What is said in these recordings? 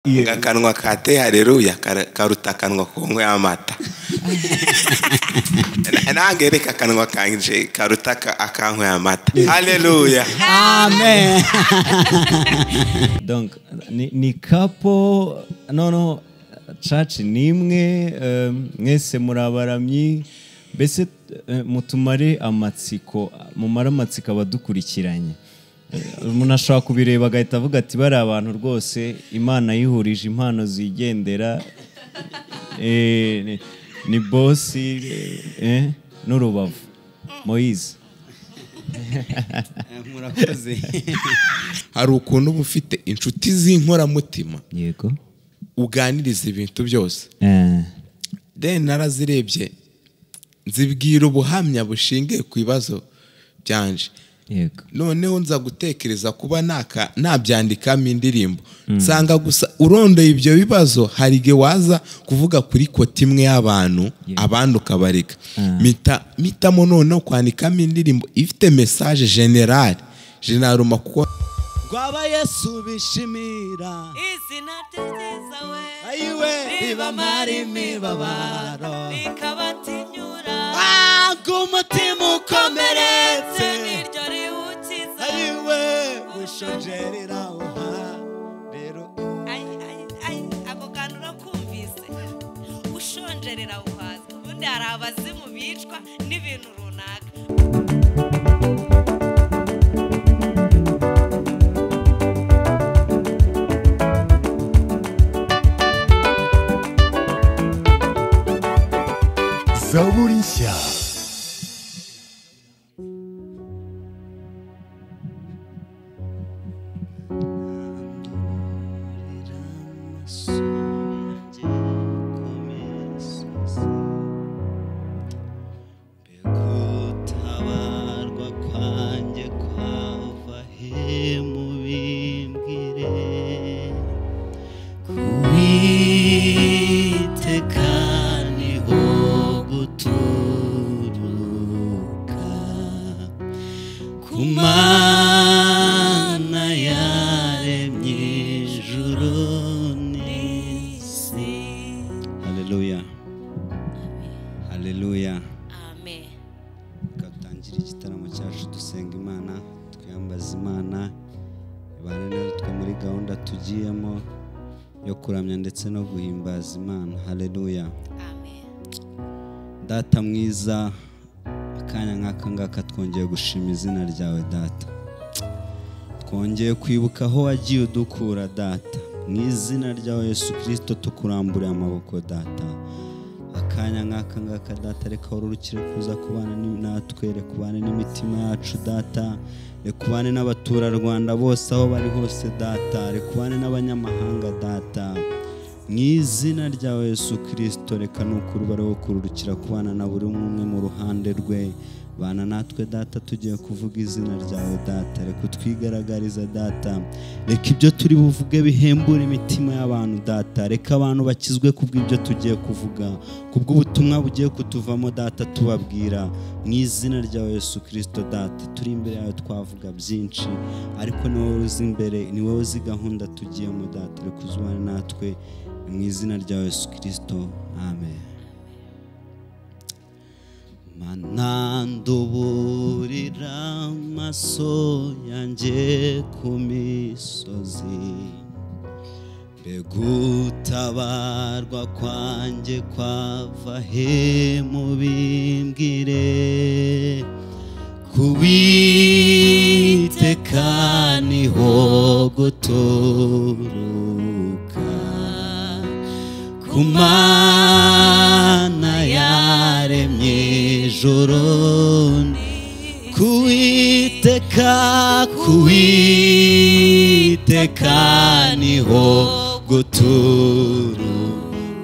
Akanwa kate haleluya karuta akanwa kongwe amata. Nangereka akanwa kanje karuta akankwe amata. Haleluya. Amen. Donc ni kapo no church nimwe mwese murabaramyi bese mutumare amatsiko mumara amatsiko abadukurikiranye. Umuntu ashobora kubireba agahita avuga ati bari abantu rwose Imana yihurije impano zigendera ni bosi n'urubavu Moise. Murakoze. Hari ukuntu bufite inshuti z'inkoramutima Yego uganiriza ibintu byose. Then narazirebye nzibwira ubuhamya bushingiye ku bibazo byanje. Yego. Noneho nza gutekereza kuba nabyandikamo indirimbo. Nsanga gusa urondeye ibyo bibazo hari igihe waza kuvuga kuri koti imwe y'abantu abandi ukabareka. Mitamo noneho kwandikamo indirimbo ifite message general kuko Gwaba Yesu bishimira izina ryiza we ayiwe riba mari mibabaro rikabatinyura umutima ukomeretse niryo riwukiza ayiwe ushonjerera rero ako kantu urakumvise ushonjerera uhaza ubundi hari abazimu bicwa n'ibintu runaka. Zaburi nshya. Haleluya. Haleluya. Amen. Gatangira igitaramo cyacu dusenga Imana, twiyambaza Imana, ibane natwe muri gahunda tugiyemo yo kuramya ndetse no guhimbaza Imana. Haleluya. Amen. Data mwiza, akanya nk'aka ngaka twongeye gushima izina ryawe Data. Twongeye kwibuka aho wagiye udukura Data. Mu izina rya Yesu Kristo tukurambure amaboko Data. Akanya nk'aka ngaka Data reka ururukire kuza kubana natwe, reka kubana n'imitima yacu Data, reka kubana n'abaturarwanda bose aho bari hose Data, reka kubana n'abanyamahanga Data. Mu izina rya Yesu Kristo reka nukuri bariho kururukira kubana na buri umwe mu ruhande rwe. Bana natwe Data tugiye kuvuga izina ryawe Data, reka twigaragariza Data, reka ibyo turi buvuge bihembura imitima y'abantu Data, reka abantu bakizwe kubw'ibyo tugiye kuvuga, kubw'ubutumwa bugiye kutuvamo Data tubabwira. Mu izina rya Yesu Kristo Data, turi imbere yawe twavuga byinshi ariko ni wowe uzi imbere, ni wowe uzi gahunda tugiyemo Data, reka uzubane natwe mu izina rya Yesu Kristo. Amen. Mananduburira amaso yanjye ku misozi, begutabarwa kwanjye kwava he mubimbwire, kuwiteka niho guturuka, kumana yaremye ijuru, kuwiteka niho guturuka,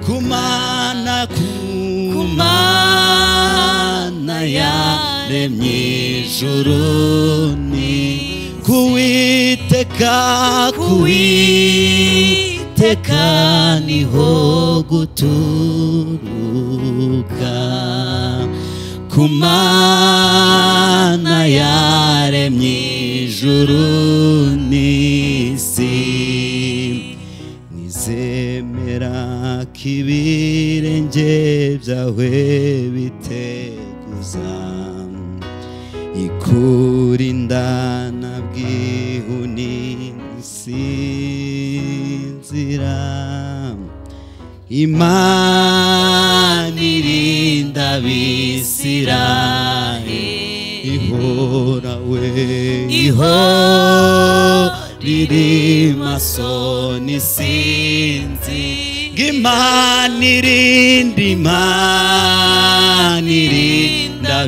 kumana yaremye ijuru, kuwiteka niho guturuka, kumana yaremye ijuru n'isi. nizemera ko ibirenge byawe biteguza ikurindana bwihuni nsinzira Imana irinda Abisirayeli ihorawe riri maso nisinzi Imana irinda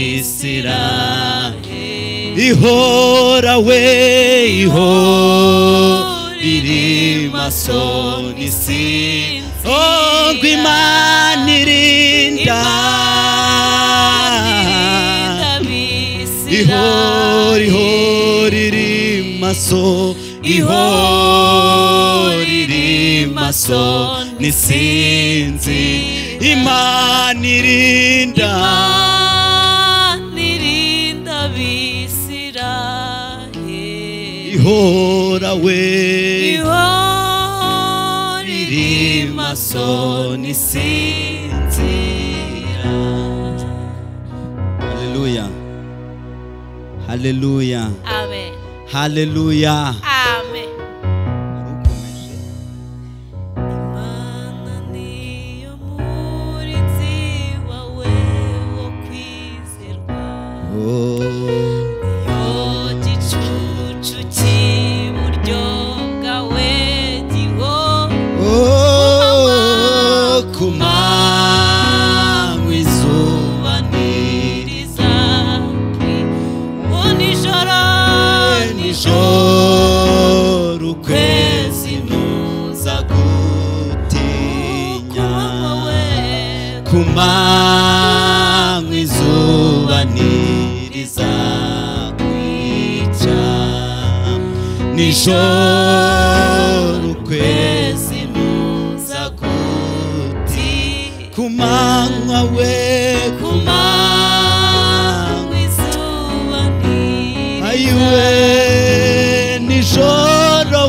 Abisirayeli ihorawe riri maso nisinzi Oh, Imana irinda riri maso riri maso nisinzi Imana irinda Abisirayeli ihorawe maso nisinzira Hallelujah Hallelujah Amen Hallelujah Amen Imana niyo murinzi wawe wo kwizerwa Yo gicucu cy'iburyo bwawe kumanywa izuba nijoro ukwezi ntuza gutinya kumanywa izuba ntirizakwica nijoro ukwezi ntuza gutinya kumanywa izuba ayiwe nijoro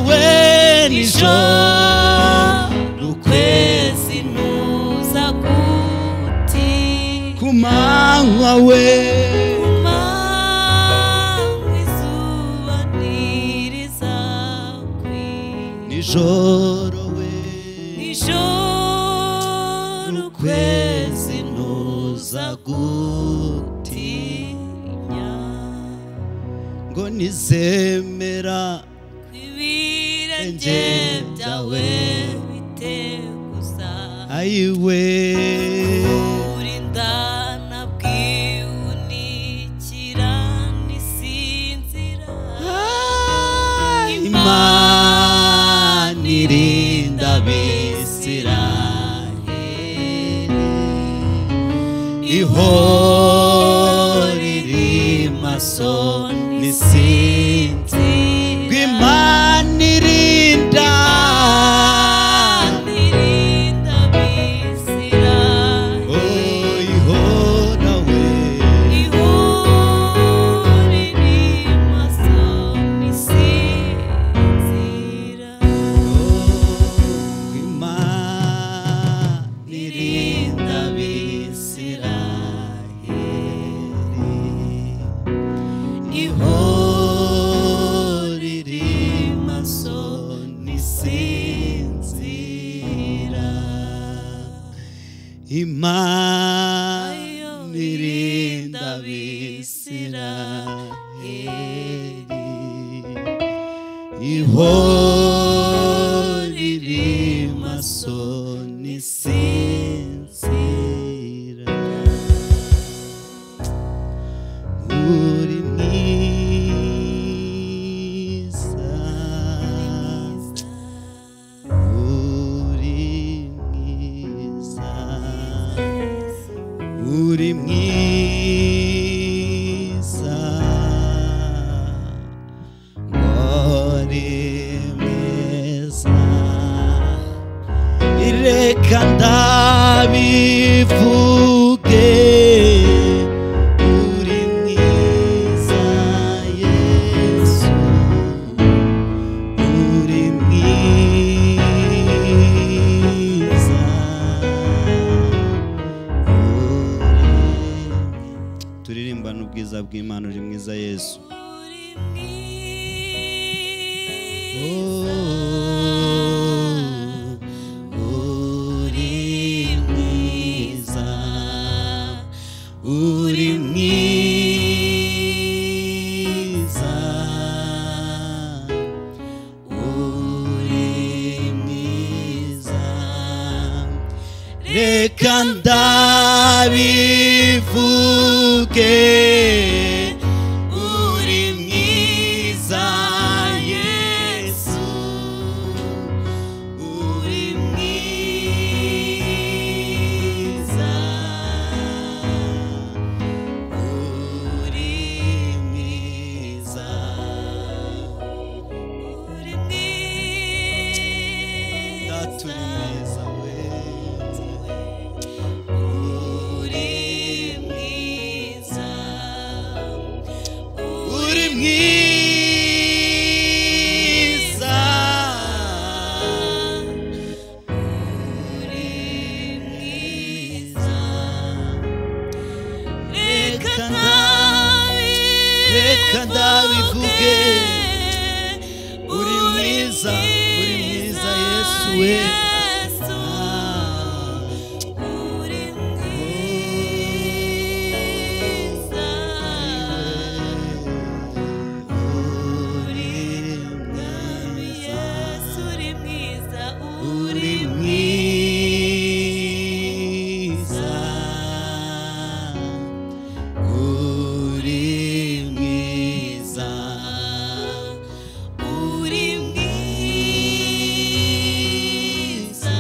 ukwezi ntuza gutinya kumanywa izuba ntirizakwica nijoro ukwezi ntuza gutinya ngo nizemera ibirenge byawe biteguza ayiwe urindana bwihunikira nisinzira Imana irinda Abisirayeli riri maso nisinzi Imana irinda Abisirayeli ihorawe riri maso nisinzira Imana irinda Abisirayeli riri maso nisinzira Imana irinda Abisirayeli riri maso nisinzira uri mwiza uri mwiza reka ndabivuge uri mwiza Yesu uri mwiza ubwiza bw'Imana uri mwiza Yesu. uri mwiza Uri mwiza, uri mwiza, reka ndabivuge, uri mwiza Yesu, uri mwiza, uri mwiza, uri mwiza data uri mwiza we, uri mwiza uri mwiza, uri mwiza reka ndabivuge, uri mwiza Yesu we, uri mwiza uri mwami Yesu uri mwiza uri uri mwiza, uri mwiza, uri mwiza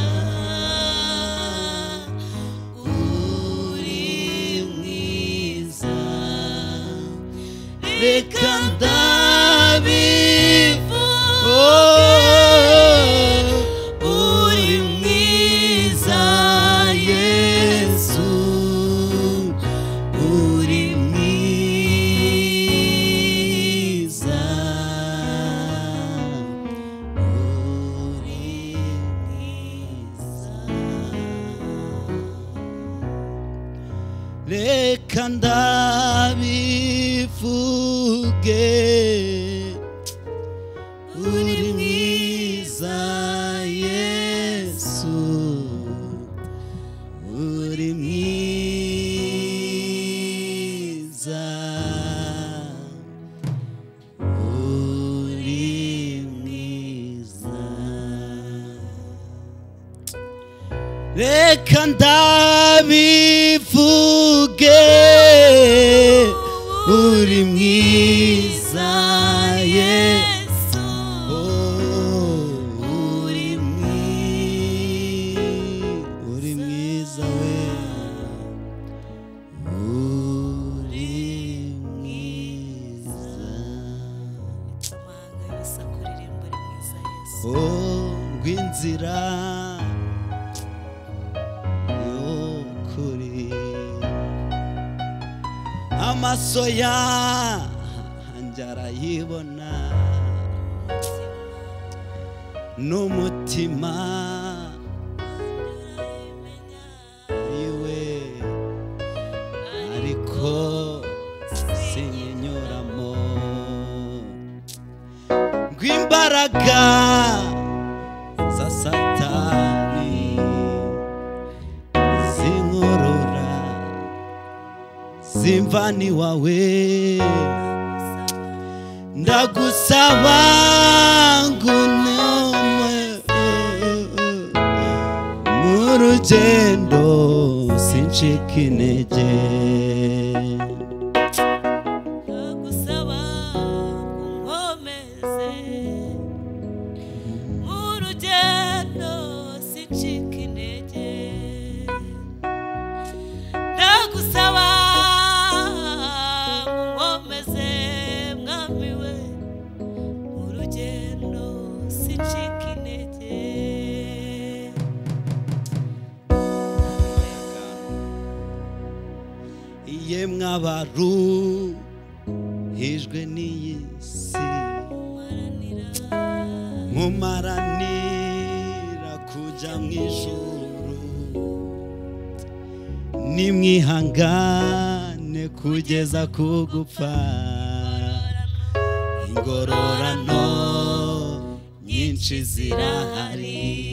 uri mwiza reka ndabivuge, uri mwiza Yesu, uri mwiza, uri mwiza, reka ndabivuge, uri mwiza Yesu, uri mwiza, uri mwiza, reka ndabivuge, uri mwiza Yesu, uri mwiza we, uri mwiza, Manga Yesu akuririmba uri mwiza Yesu ngw'inzira y'ukuri, amaso yanjye arayibona, n'umutima iwe, ariko sinyinyuramo, ngw'imbaraga za Satani zinkorora, zimvana iwawe, ndagusaba ngunume mu rugendo sincika intege, ndagusaba unkomeze mu rugendo sincika intege, ndagusaba unkomeze mwami we mu rugendo sincika intege. yemwe abaruhijwe n'iyi si, mumaranira kujya mu ijuru, nimwihangane kugeza kugupfa ingororano nyinshi zirahari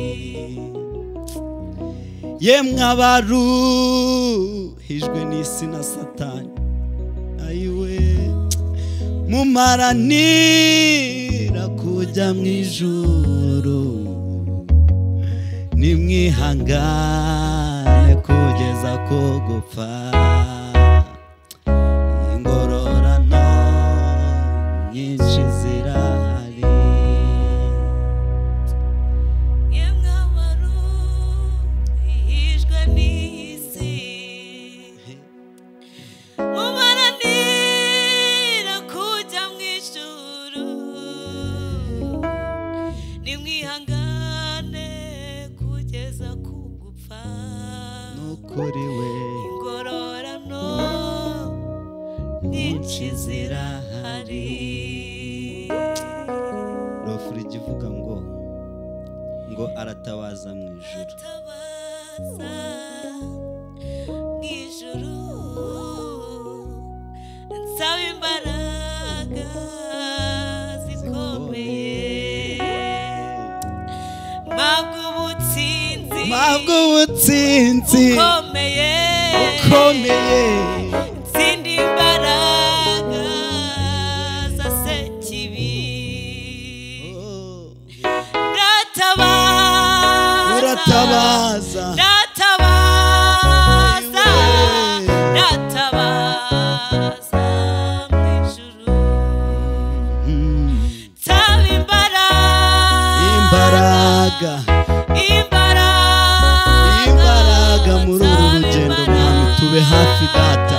yemwe abaruhijwe n'isi na satani ayiwe mumaranira kujya mu ijuru nimwihangane kugeza ko gupfa ingororano nyinshi zirahari yemwe abaruhijwe n'isi mumaranira kujya mu ijuru nimwihangane kugeza kugupfa nukuri we ingororano nyinshi zirahari rofurigi ivuga ngo aratabaza mu ijuru tabaza mu ijuru nsaba imbaraga zikomeye mpabwa ubutsinzi ukomeye ntsinde imbaraga za sekibi uratabaza mu ijuru nsaba imbaraga muri uru rugendo mwami tube hafi data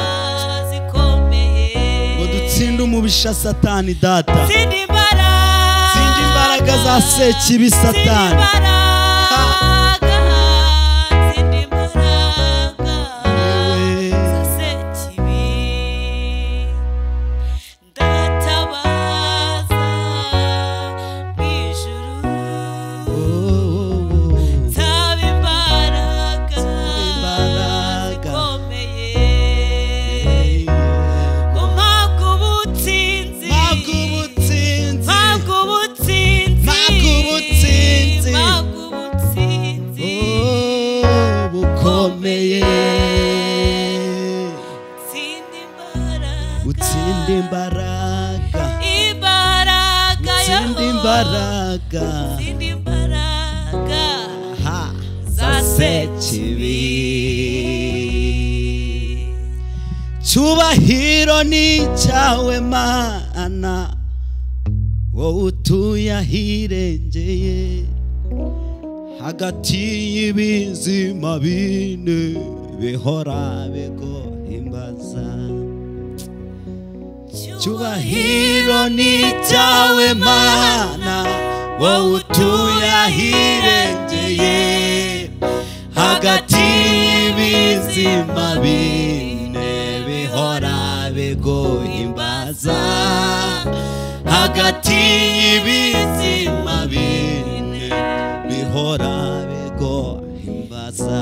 ngo dutsinde umubisha satani data tsinde imbaraga za sekibi satani utsinde imbaraga za sekibi cyubahiro ni cyawe mana wowe utuye ahirengeye hagati y'ibizima bine bihora biguhimbaza cyubahiro ni cyawe mana wowe utuye ahirengeye hagati y'ibizima bine bihora biguhimbaza hagati y'ibizima bine bihora biguhimbaza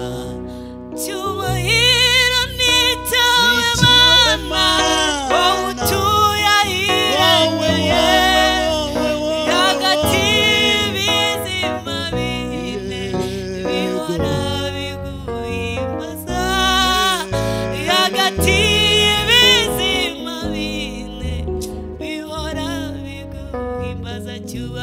cyubahiro ni cyawe mana wowe utuye ahirengeye hagati y'ibizima bine bihora biguhimbaza hagati y'ibizima bine bihora biguhimbaza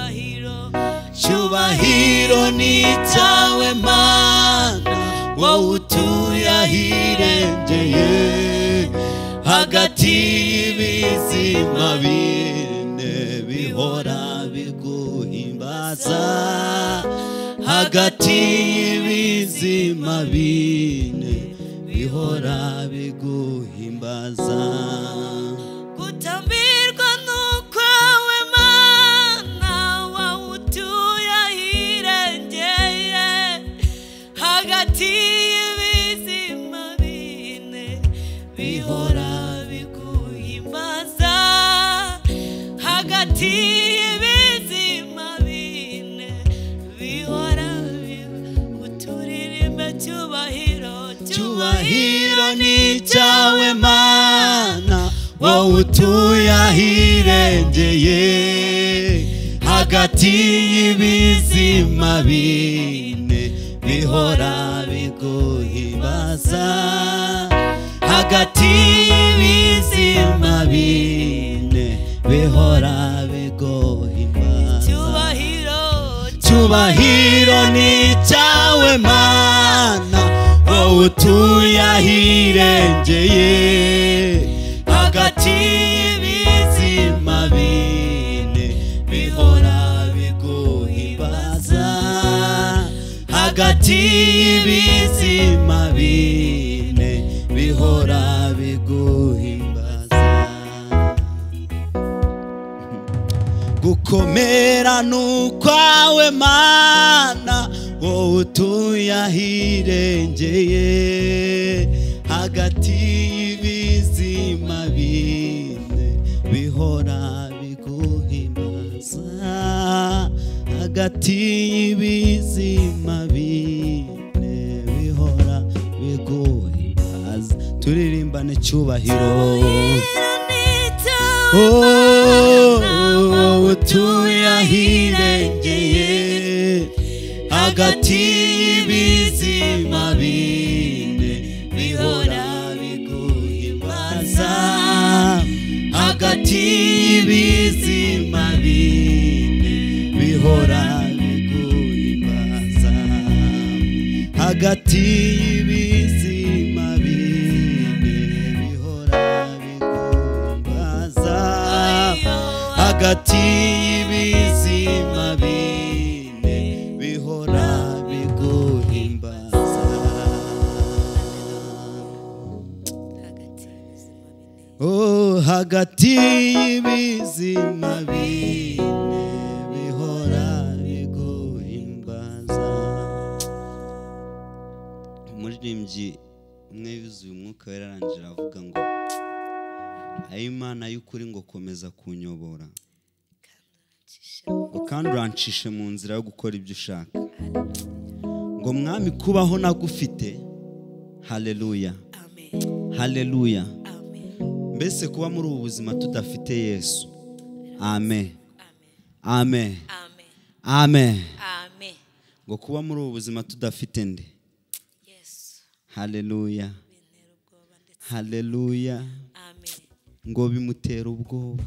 cyubahiro ni cyawe mana wowe utuye ahirengeye hagati y'ibizima bine bihora biguhimbaza hagati y'ibizima bine bihora biguhimbaza gutambirwa n'ukwawe mana wowe utuye ahirengeye hagati y'ibizima bine bihora biguhimbaza hagati y'ibizima bine bihora biguturirimba cyubahiro ni icyawe mana wowe utuye ahirengeye hagati y'ibizima bine bihora biguhimbaza hagati y'ibizima bine bihora biguhimbaza cyubahiro ni icyawe mana wowe utuye ahirengeye hagati y'ibizima bine bihora biguhimbaza hagati y'ibizima bine bihora biguhimbaza gukomera n'ukwawe mana wowe utuye ahirengeye hagati y'ibizima bine bihora biguhimbaza hagati y'ibizima bine bihora biguhimbaza turirimbane cyubahiro utuye ahirengeye hagati y'ibizima bine bihora biguhimbaza hagati y'ibizima bine bihora biguhimbaza hagati y'ibizima bine bihora biguhimbaza hagati y'ibizima bine bihora biguhimbaza hagati y'ibizima bine bihora biguhimbaza umuririmbyi umwe yuzuye umwuka wera arangije avuga ngo ayi Imana y'ukuri ngo komeza kunyobora ngo kandi urancishe mu nzira yo gukora ibyo ushaka ngo mwami kubaho nagufite haleluya haleluya mbese kuba muri ubu buzima tudafite Yesu amen amen amen ngo kuba muri ubu buzima tudafite nde haleluya haleluya ngo bimutera ubwoba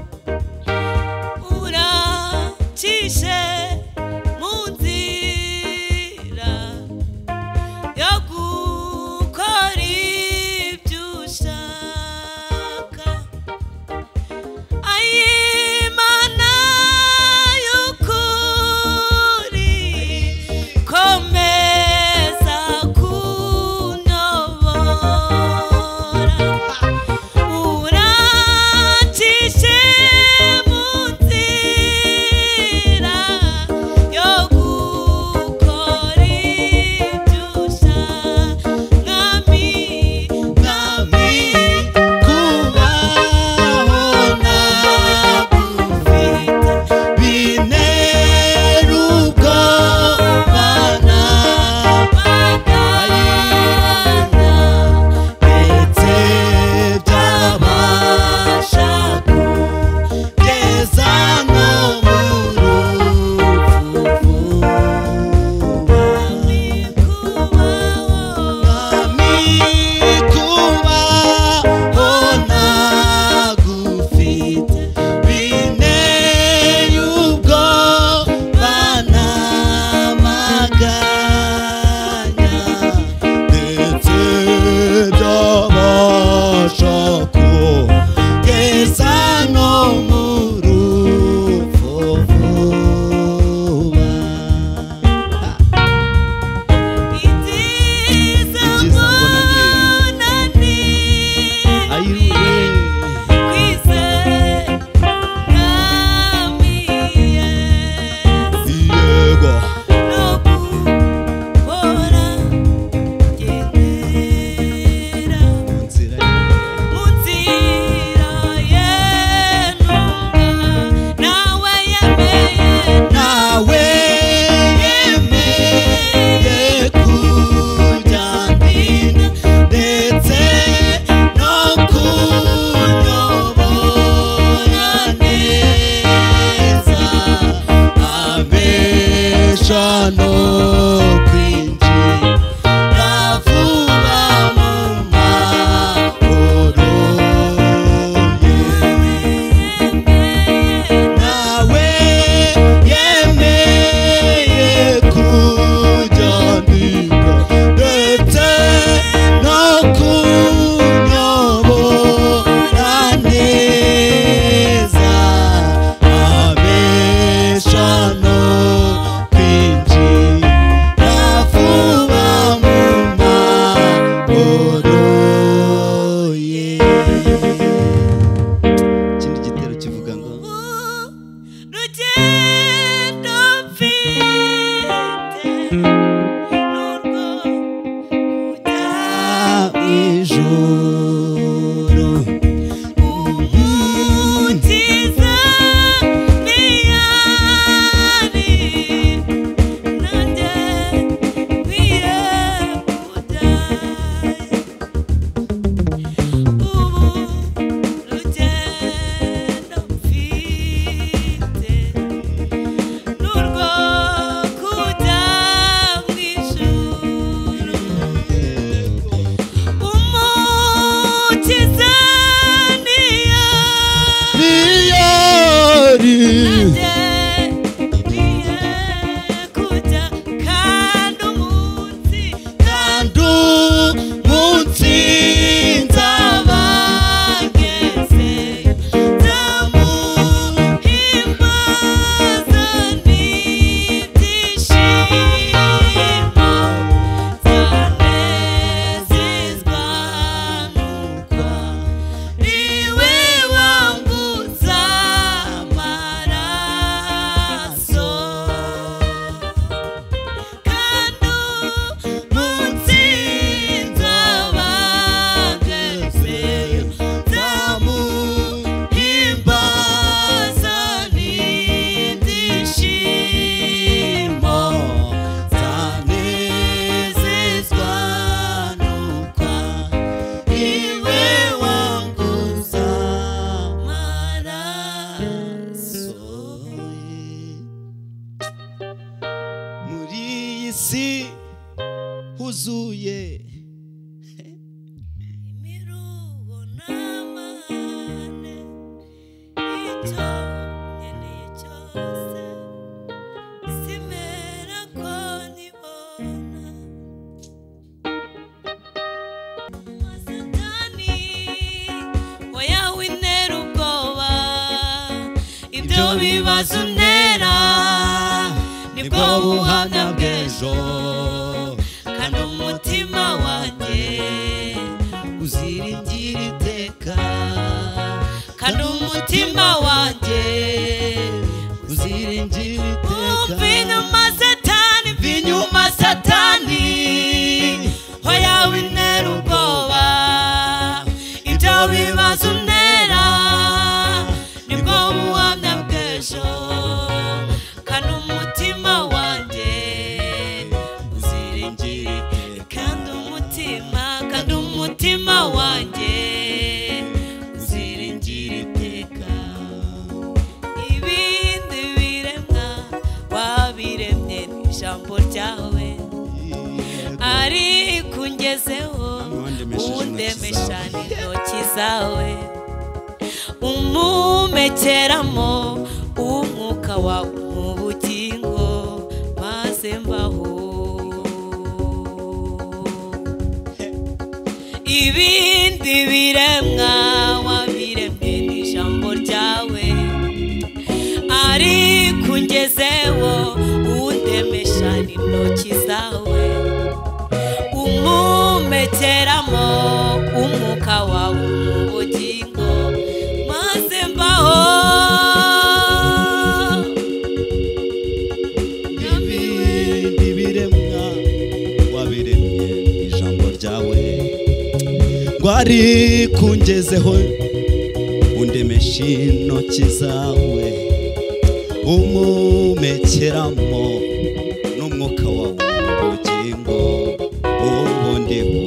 Munzi umukiza ntiyari nanjye nkwiye kujya kandi umunsi nzaba ngezeyo nzamuhimbaza n'ibyishimo nzanezezwa n'uko niwe wambuza amaraso kandi umunsi nzaba ngezeyo nzamuhimbaza n'ibyishimo nzanezezwa n'uko niwe wambuza amaraso muri iyi si huzuye imiruho n'amahane icyo nkeneye cyose simera ko nibona Satani oya wintera ubwoba ibyo bibazo untera nibwo buhamya bw'ejo kandi umutima wanjye uziringira iteka kandi umutima wanjye uziringira iteka vinyuma satani vinyuma satani hoya wintera ubwoba ibyo bibazo untera nibwo buhamya bw'ejo kandi umutima wanjye uziringira iteka kandi umutima wanjye uziringira iteka ibindi biremwa wabiremye n'ijambo ryawe ariko ungezeho undemesha n'intoki zawe umumekeramo umwuka wawe mu bugingo maze mbaho ibindi biremwa wabiremye n'ijambo ryawe ariko ungezeho undemesha n'intoki zawe umumekeramo umwuka wawe mu bugingo maze mbaho ibindi biremwa wabiremye ijambo ryawe ngo ariko ungezeho undemesha intoki zawe umumekeramo n'umwuka wawe mu bugingo ubu ndiho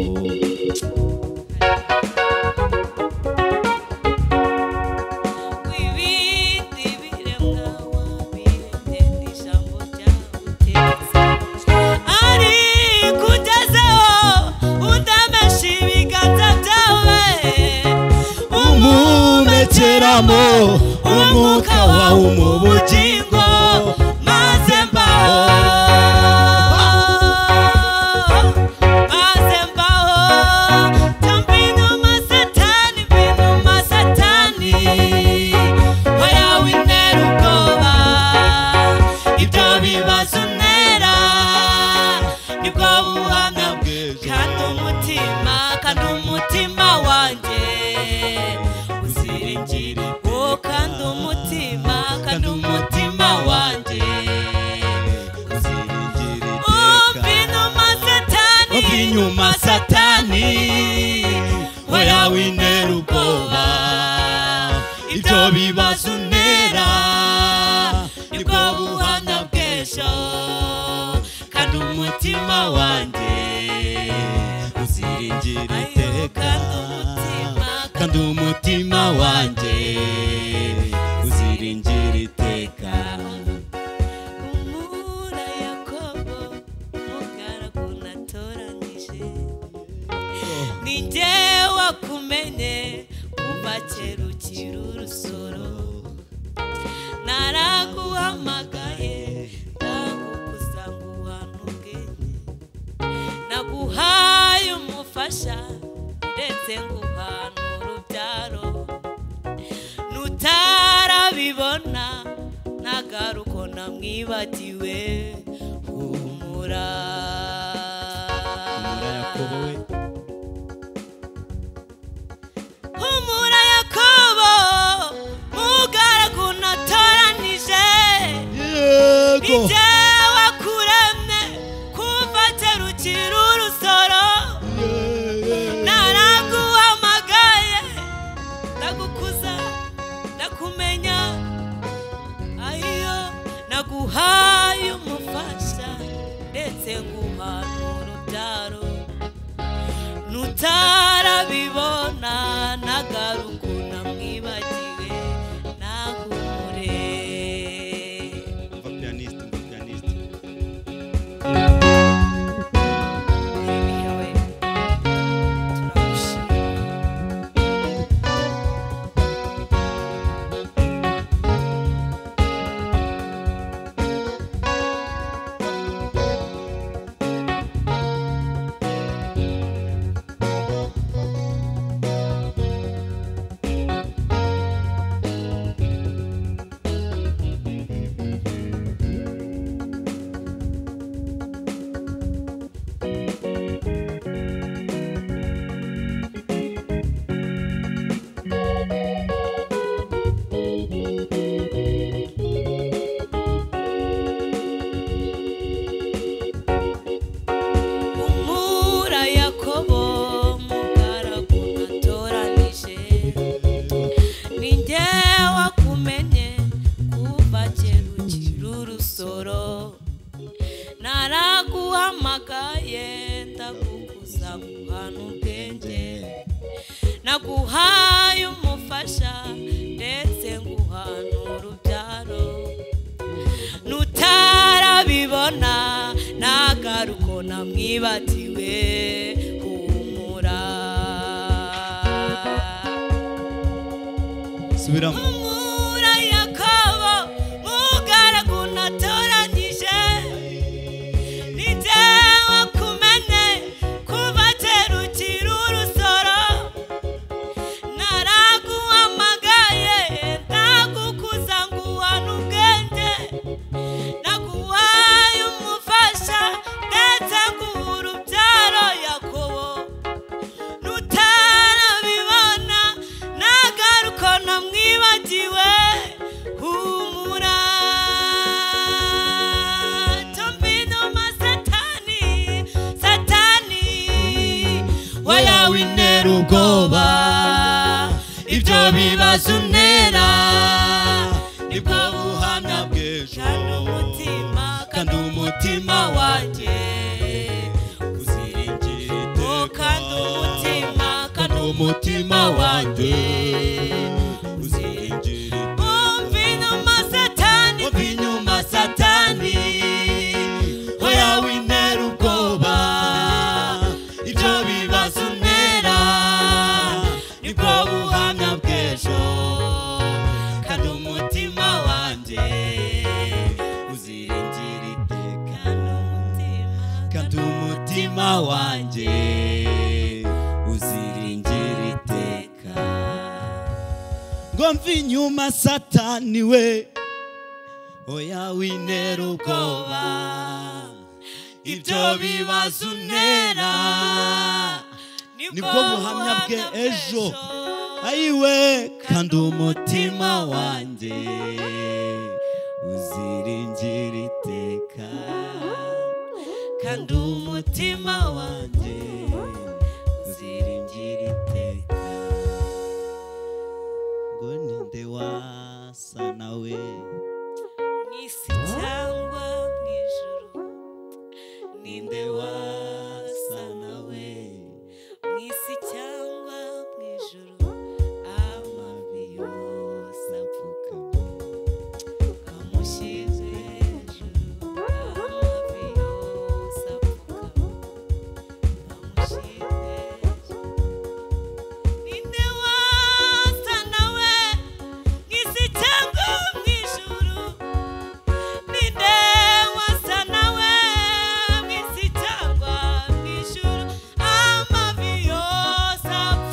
ibindi biremwa wabiremye n'ijambo ryawe ariko ungezeho undemesha ibiganza byawe umumekeramo umwuka wawe mu bugingo maze mbaho maze mbaho tambinuma satani hoya wintera ubwoba ibyo bibazo untera nibwo buhamya bw'ejo kandi umutima wanjye uziringira kandi umutima wanjye uziringira iteka inyuma satani oya wintera ubwoba ibyo bibazo untera nibwo buhamya bw'ejo kandi umutima wanjye uziringira iteka kandi umutima wanjye uziringira iteka Humura Yakobo umugaragu natoranije ni njye wakumenye kuva kera ukiri urusoro naraguhamagaye ndagukuza ngo uhanuke naguhaye umufasha ndetse nguhana urubyaro nutarabibona ntagaruko namwibagiwe humura humura Yakobo mugaragu natoranije ije wakuremye kuva kera ukiri urusoro naraguhamagaye ndagukuza ndakumenya ayo naguhaye umufasha ndetse nguhana urubyaro nutarabibona nagaruko namwibagiwe nahumure Ibihawe turagushima Humura Yakobo mugaragu natoranije ni njye wakumenye kuva kera ukiri urusoro naraguhamagaye ndagukuza nguhana ubwenge naguhaye umufasha ndetse nguhana urubyaro nutarabibona nagaruko namwibagiwe humura subiramo humura Yakobo mugaragu natoranije ni njye wakumenye kuva kera ukiri urusoro naraguhamagaye ndagukuza nguhana ubwenge naguhaye umufasha ndetse nguha urubyaro Yakobo nutarabibona nagaruko namwibagiwe humura tumbinuma satani oya wintera ubwoba ibyo bibazo untera nibwo buhamya bw'ejo kandi umutima wanjye uziringira iteka kandi umutima wanjye uziringira iteka inyuma satani oya wintera ubwoba ibyo bibazo untera nibwo buhamya bw'ejo kandi umutima wanjye uziringira iteka kandi umutima wanjye uziringira iteka ngo mve inyuma satani we oya wintera ubwoba ibyo bibazo untera nibwo buhamya bwe ejo ayiwe kandi umutima wanjye uziringira iteka kandi umutima wanjye uziringira iteka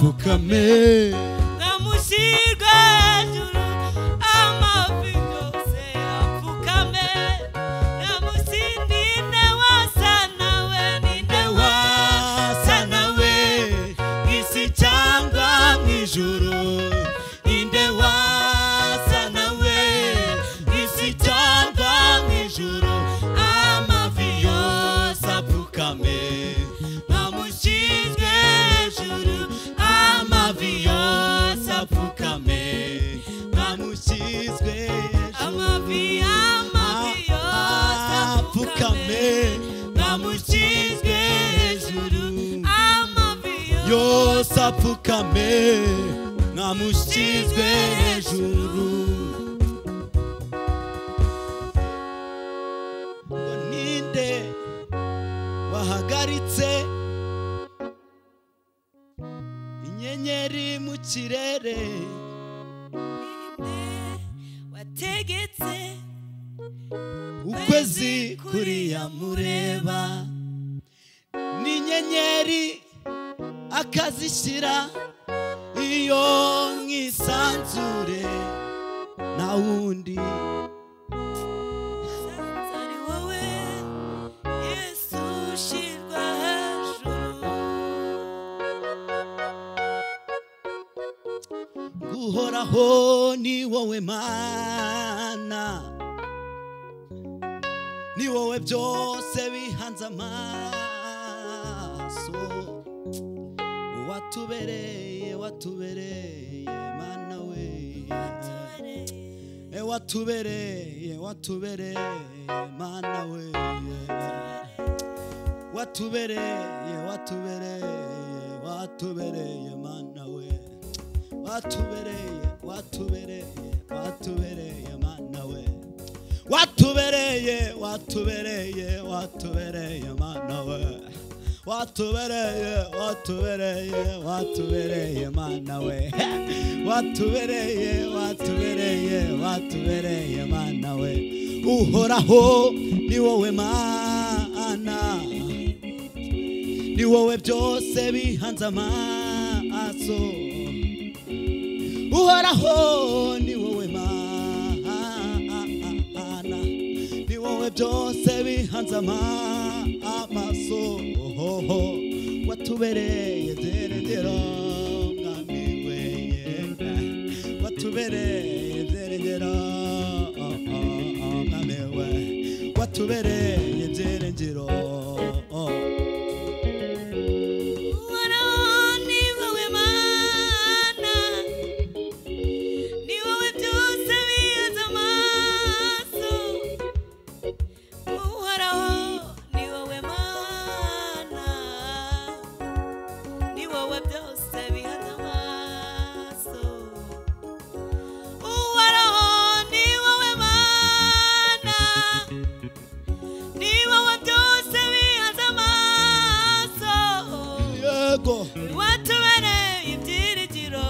apfukame namushyirwe hejuru amavi yose apfukame namusindinde wasa nawe ninde wasa nawe isi cyangwa mu ijuru ninde wasa nawe isi cyangwa mu ijuru amavi yose apfukame namushyizwe hejuru amavi yose apfukame namushyizwe amavi yose apfukame namushyizwe hejuru amavi yose apfukame namushyizwe hejuru ngo ninde wahagaritse inyenyeri mu kirere wategetse ukwezi kuriya mureba n'inyenyeri akazishyira iyo mwisanzure nta wundi ari wowe Yesu ushyirwa hejuru guhoraho ni wowe mana ni wowe byose bihanze amaso watubereye watubereye mana we watubereye watubereye mana we watubereye watubereye watubereye mana we watubereye watubereye watubereye mana we watubereye watubereye watubereye mana we watubereye watubereye watubereye mana we watubereye watubereye watubereye mana we uhoraho ni wowe mana ni wowe byose bihanze amaso uhoraho ni wowe mana ni wowe byose bihanze amaso watubereye derengero mwami we watubereye derengero mwami we watubereye derengero watubereye ibyiringiro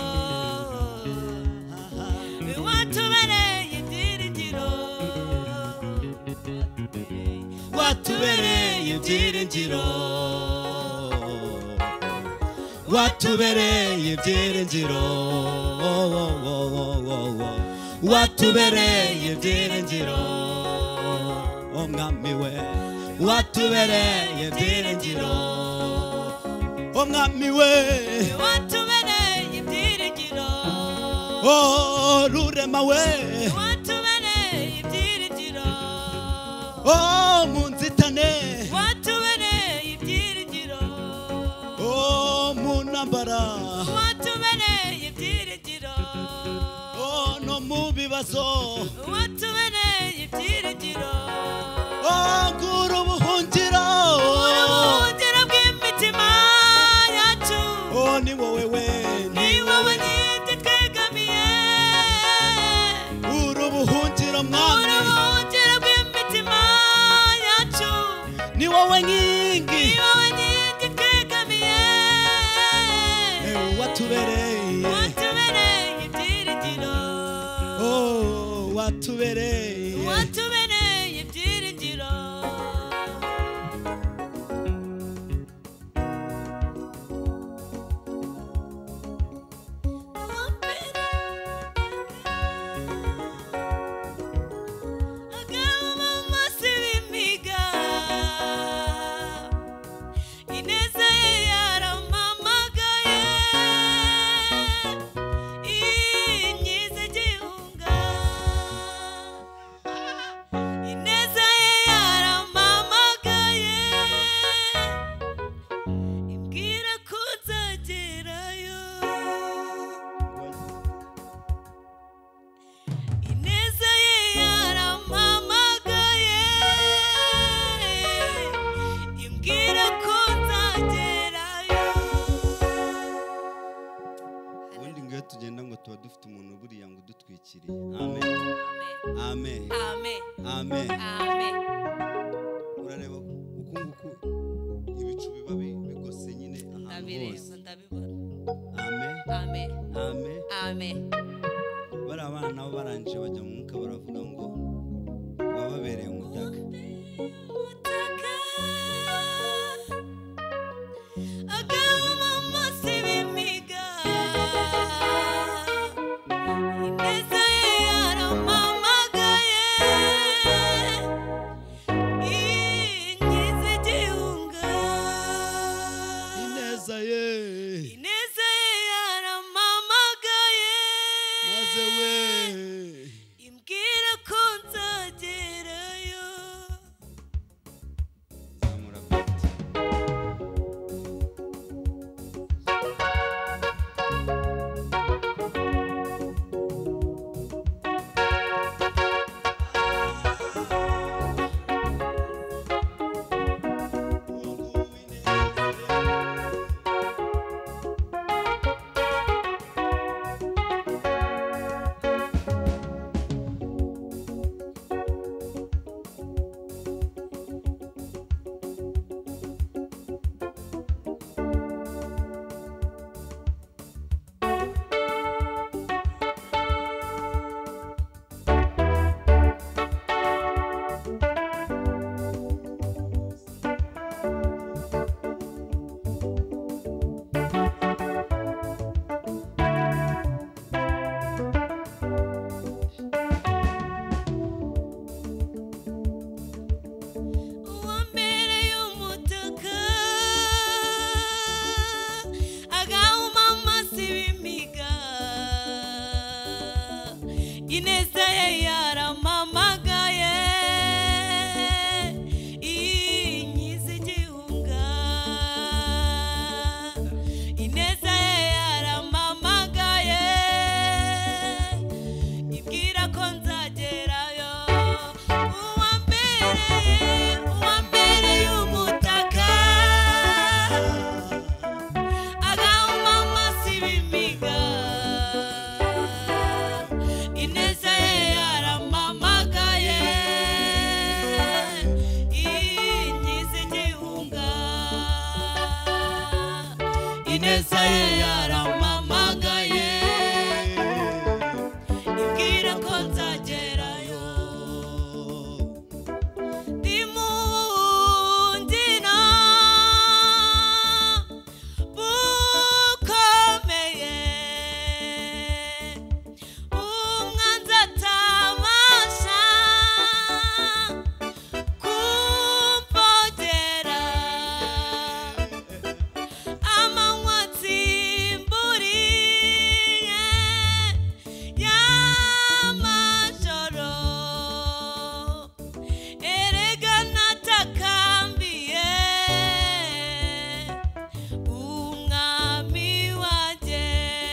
watubereye ibyiringiro watubereye ibyiringiro watubereye ibyiringiro watubereye ibyiringiro umwami we watubereye ibyiringiro umwami we watubereye ibyiringiro rurema we watubereye ibyiringiro mu nzitane watubereye ibyiringiro mu ntambara watubereye ibyiringiro no mu bibazo watubereye ibyiringiro ngura ubuhungiro bw'imitima yacu ni wowe we ni wowe nyinshi twegamiye uri ubuhungiro mwami ubuhungiro bw'imitima yacu ni wowe nkingi ni wowe nyinshi twegamiye watubereye ibyiringiro watubereye ibyiringiro iyo tugenda ngo tuba dufite umuntu buriya ngo udutwikiriye. Amen. Amen. Amen. Amen. Amen. Urareba uku nguku ibicu biba bigose nyine ahantu hose. Ndabibona. Amen. Amen. Amen. Amen. Bari abana nabo barangije bajya mu mwuka baravuga ngo wababereye umutaka. Ineza ye yaramamagaye inkiza igihunga. Ineza ye yaramamagaye ibwira ko nzagerayo. Uwambereye umutaka agahuma amasi b'imiga. Ineza ye yaramamagaye inkiza igihunga. Ineza ye yaramamagaye ibwira ko nzagerayo. Ndi mu ndina bukomeye umwanzi atabasha kumvogera. Amanywa atsimburiye y'amajoro erega natakambiye umwami wanjye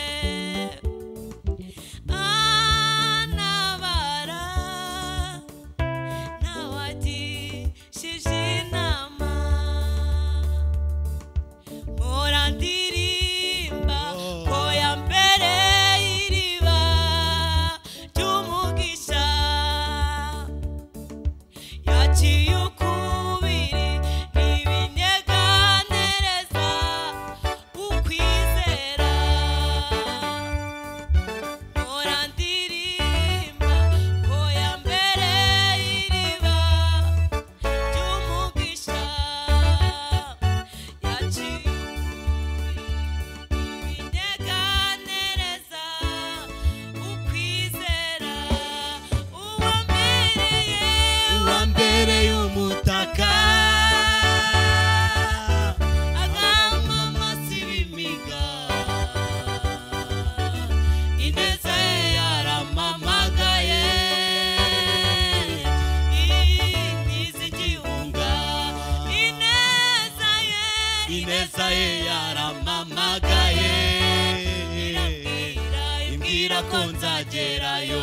anabara ntawagishije inama. Mpora ndirimba ko yambereye iriba ry'umugisha. Yaciye ukubiri ntibinyeganereza ukwizera. Mpora ndirimba ko yambereye iriba ry'umugisha. Yaciye ibinyeganereza ukwizera. Uwambereye umutaka agahuma amasi b'imiga. Ineza ye yaramamagaye inkiza igihunga. Ineza ye yaramamagaye imbwira ko nzagerayo.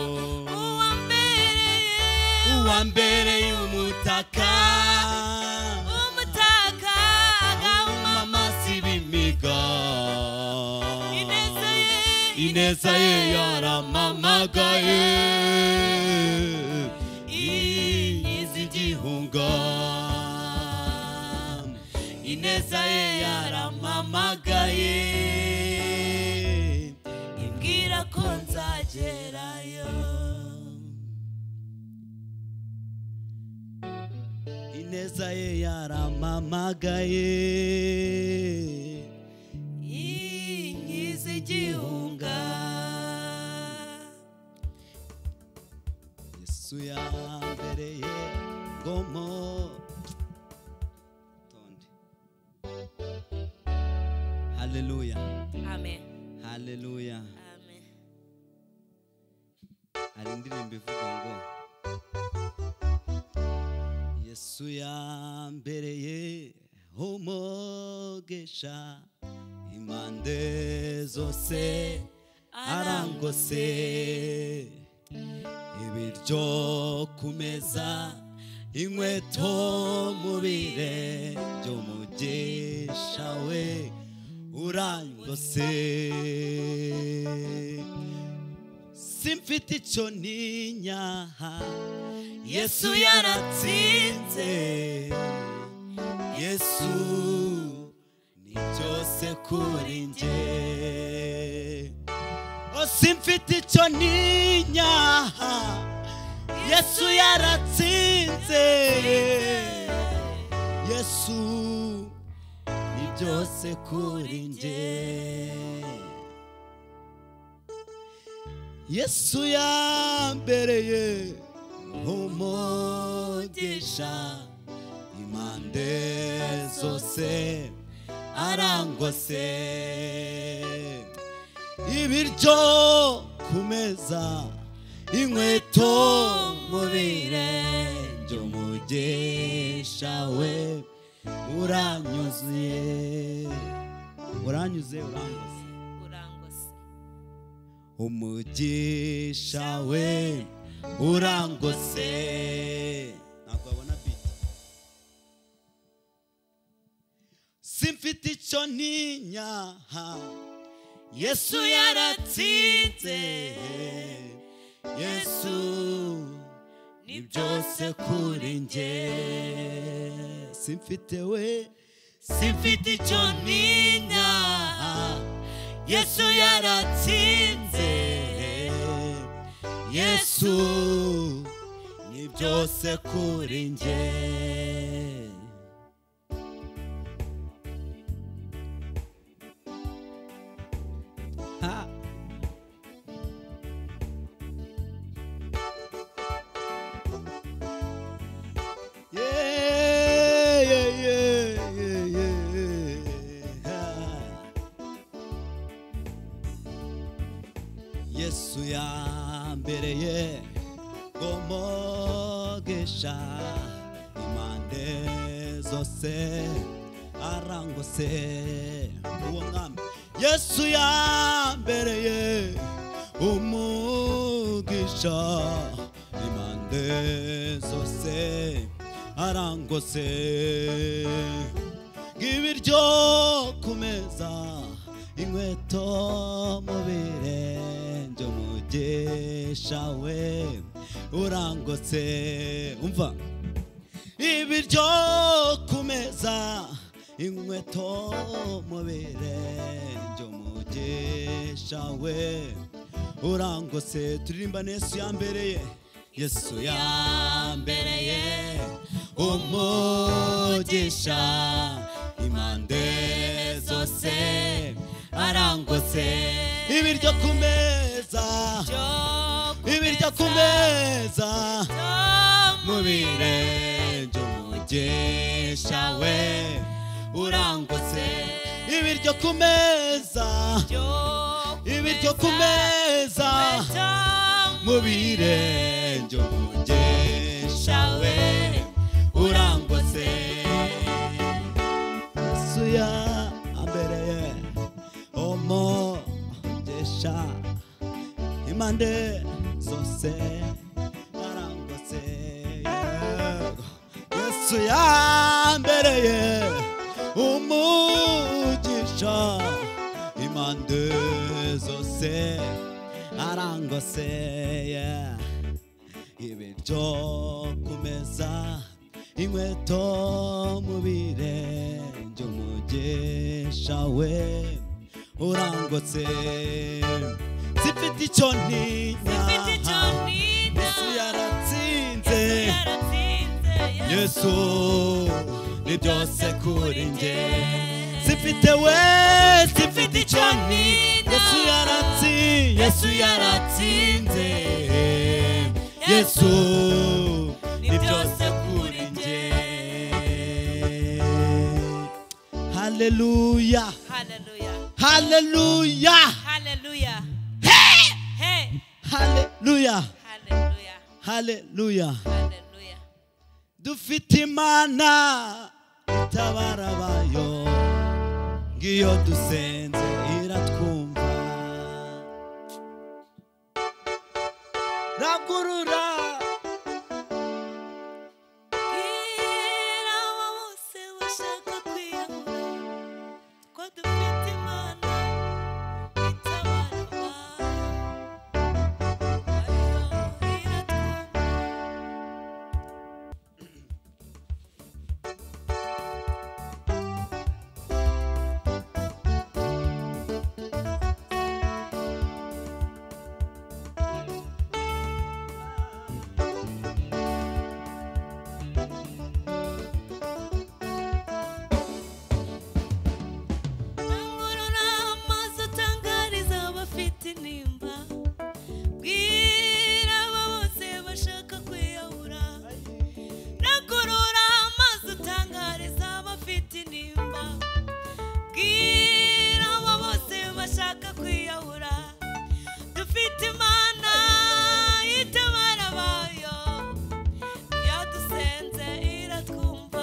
Uwambereye umutaka agahuma amasi b'imiga. Ineza ineza ye yaramamagaye inkiza igihunga ineza ye yaramamagaye imbwira ko nzagerayo ineza ye yaramamagaye inkiza igihunga Yesu yambereye ngomo tonde haleluya Amen. haleluya Amen. hari indirimbo ivuga ngo Yesu yambereye umugisha impande zose arangose ibiryo kumeza inkweto mu birenge umugisha we urangose simfite icyo ninyaha Yesu yaratsinze Yesu ni byose kuri njye simfite icyo ninyaha Yesu yaratsinze Yesu ni byose kuri njye Yesu yambereye umugisha impande zose arangose ibiryo kumeza inkweto mu birenge umugisha we uranyuze urangose umugisha we urangose ntabwo abona beat simfite icyo ninyaha Yesu yaratsinze Yesu ni byose kuri njye simfite icyo ninyaha Yesu yaratsinze Yesu ni byose kuri njye Yesu yambereye umugisha impande zose arangose uwo mwami Yesu yambereye umugisha impande zose arangose ibiryo kumeza inkweto mu birenge umugisha we urangose umva ibiryo kumeza inkweto mu birenge umugisha we urangose turirimba Yesu yambereye Yesu yambereye umugisha impande zose arangose ibiryo kumeza mu birenge umugisha we urangose ibiryo kumeza mu birenge umugisha we urangose Yesu yambereye umugisha impande zose arangose Yesu yambereye umugisha impande zose arangose ibiryo ku meza inkweto mu birenge umugisha we urangotse zifite icyo ntinya Yesu yaratsinze Yesu ni byose kuri nge zifite we zifite icyo ntinya Yesu yaratsinze Yesu ni byose kuri nge Hallelujah Hallelujah. Hallelujah Hallelujah. Hey Hey. Hallelujah Hallelujah. Hallelujah Hallelujah. dufite imana itabara bayo ngiyo dusenze iratwumva ragurura Bwira abo bose bashaka kwiyahura ko dufite Imana itabara ayo iratwumva. Rangurura amaso utangariza abafite intimba bwira abo bose bashaka kwiyahura rangurura amaso utangariza abafite intimba bwira abo bose bashaka kwiyahura dufite Imana itabara abayo yadusenze iratwumva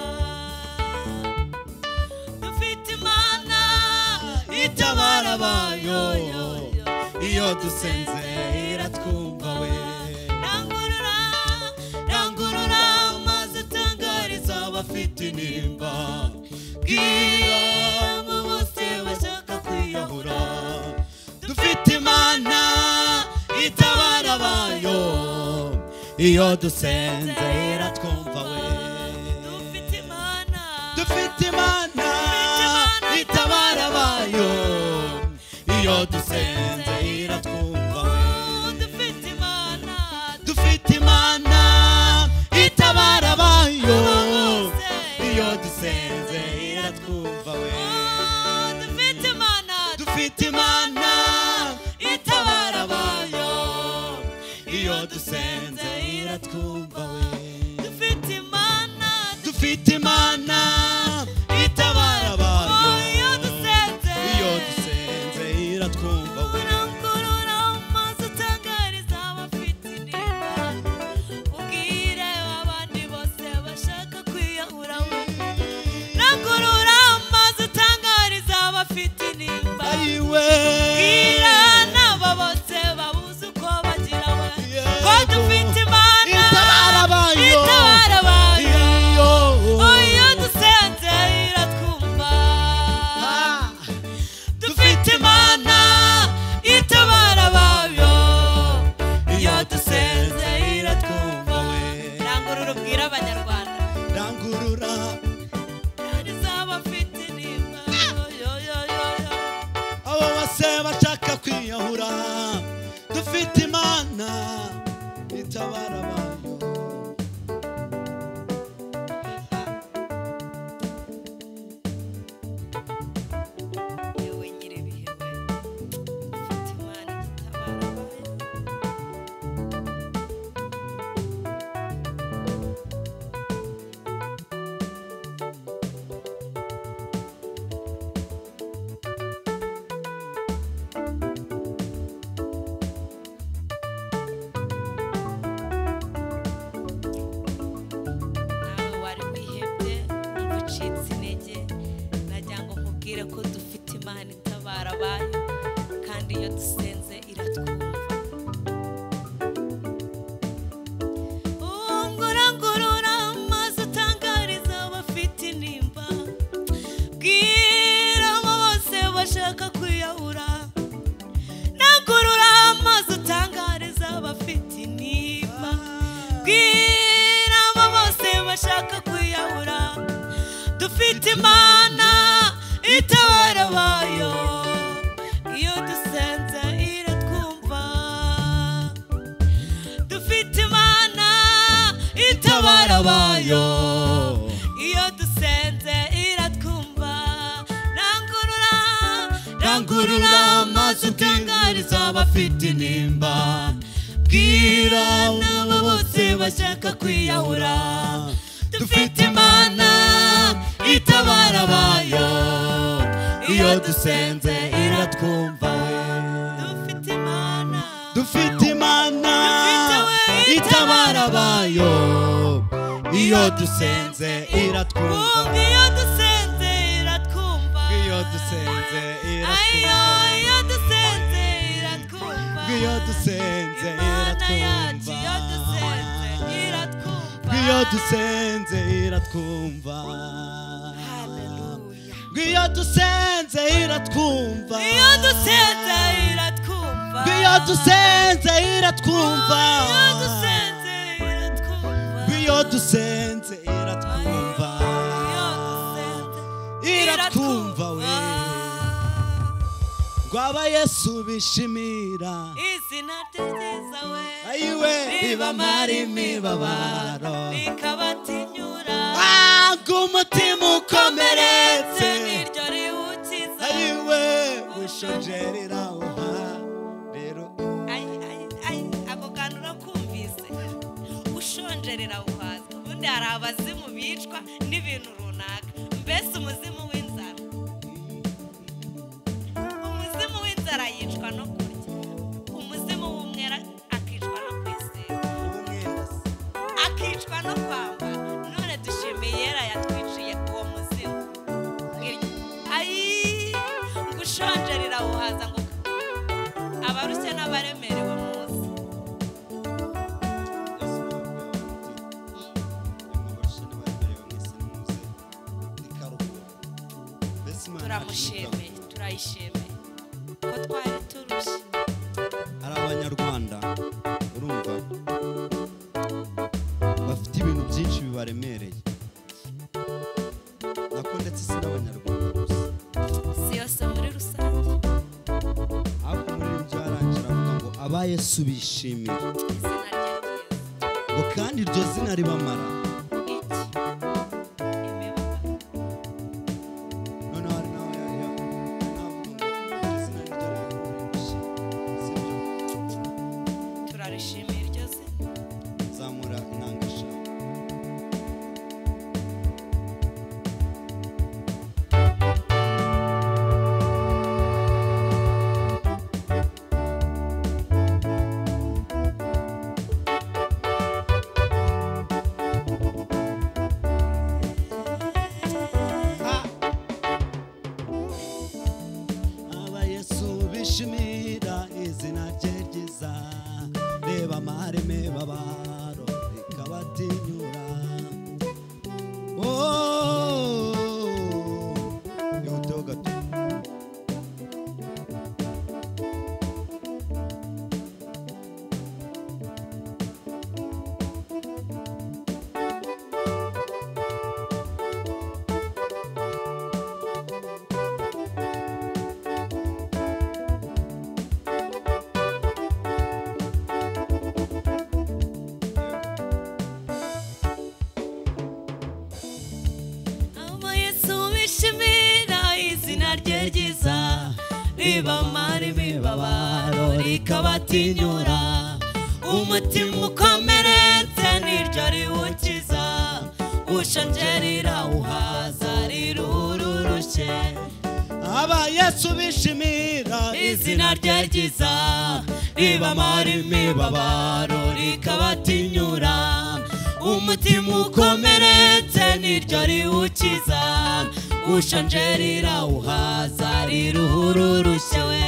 dufite Imana itabara bayo iyo dusenze iratwumva we rangurura rangurura amazi utangariza abafite intimba bwira abo bose bashaka kwiyahura dufite imana itabara bayo iyo dusenze iratwumva we dufite Imana dufite imana itabara bayo iyo dusenze iratwumva we dufite Imana dufite imana itabara bayo iyo dusenze iratwumva we dufite Imana dufite imana itabara bayo iyo dusenze iratwumva we dufite Imana dufite imana itabara bayo iyo dusenze iyo dusenze iratwumva we rangurura amaso utangariza abafite intimba ubwire abandi bose bashaka kwiyahura rangurura amaso utangariza abafite intimba ayiwe bwira n'abo bose babuze uko bagira we ko dufite Imana itabara bayo itabara abayo iyo iyo dusenze iratwumva dufite Imana itabara abayo iyo dusenze iratwumva we rangurura ubwira abanyarwanda rangurura ariza abafite intimba yo yo yo yo abo bose bashaka kwiyahura dufite imana itabara bayo yewe nyiribihe we dufite Imana itabara abayo nawe wari wihebye wumva ucitse intege nagira ngo nkubwire ko dufite Imana itabara abayo kandi iyo dusenze iratwumva ngurangurura amaso utangariza abafite intimba bwira abo bose bashaka kwiyahura abafite intimba bwira abo bose bashaka kwiyahura dufite imana itabara abayo iyo dusenze iratwumva dufite imana itabara abayo iyo dusenze iratwumva rangurura maze utangariza abafite intimba bwira n'abo bose bashaka kwiyahura dufite imana itabara abayo iyo dusenze iratwumva dufite imana itabara abayo iyo dusenze iratwumva iyo dusenze iratwumva iyo dusenze iratwumva iyo dusenze iratwumva iyo dusenze iratwumva iyo dusenze iratwumva iyo dusenze iratwumva iyo dusenze iratwumva iyo dusenze iratwumva iratwumva we rwaba Yesu bishimira izina ryiza we ayiwe ribamara imibabaro rikabatinyura umutima ukomeretse niryo riwukiza ayiwe ushonjerera uha rero ako kantu urakumvise ushonjerera uhaza ubundi hari abazimu bicwa n'ibintu runaka mbese umuzimu w'inzara yicwa no kurya umuzimu w'umwera akicwa no kwisiga akicwa no kwamba none dushimiye yera yatwiciye uwo muzimu ngushonjerera uhaza ngo abarushye n'abaremerewe muzi turamushimiye turayishimiye ko twari turushye ari abanyarwanda urumva bafite ibintu byinshi bibaremereye nako ndetse si n'abanyarwanda gusa si yose muri rusange ariko muri ibyo harangira avuga ngo aba Yesu bishimira izina rye ngo kandi iryo zina ribamara ribamara imibabaro rikabatinyura umutima ukomeretse niryo riwukiza ushonjerera uhaza rirururushye aba Yesu bishimira izina rye ryiza ribamara imibabaro rikabatinyura umutima ukomeretse niryo riwukiza ushonjerera uhaza riruhururushye we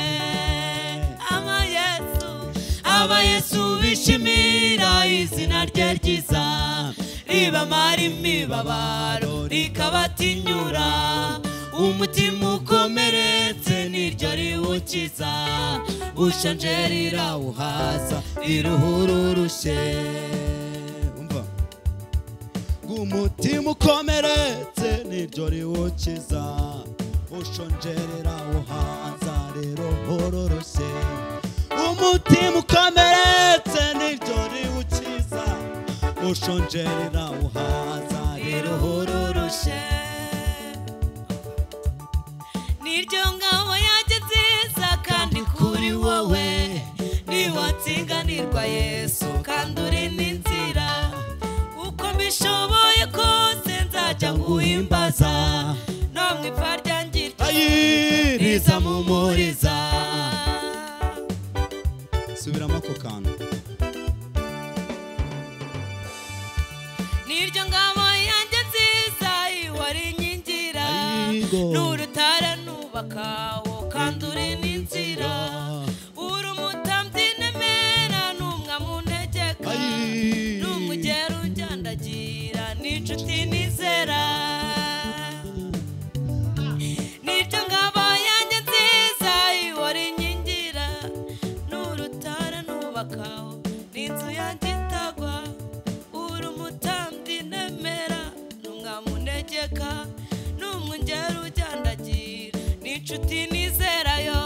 aba Yesu bishimira izina rye ryiza ribamara imibabaro rikabatinyura umutima ukomeretse niryo riwukiza ushonje rirawuhaza iruhuru rushye umva umutima ukomeretse niryo riwukiza ushonje rirawuhaza iruhuru rushye umutima ukomeretse niryo riwukiza ushonje rirawuhaza iruhuru rushye niryo ngabo yanjye nziza kandi kuri wowe niwatsinganirwa Yesu kandi uri n'inzira uko mbishoboye kose nzajya nguhimbaza no mu ipfa ryanjye riza mumuriza subiramo ako kantu niryo ngabo yanjye nziza ihora inkingira n'urutare nubakawo kandi uri n'inzira uri umutambyi nemera n'umwami untegeka n'umugera unjyandagira n'inshuti nizera niryo ngabo yanjye nziza ihora inkingira n'urutare nubakawo n'inzu yanjye itagwa uri umutambyi nemera n'umwami untegeka n'umugera unjyandagira n'inshuti nizerayo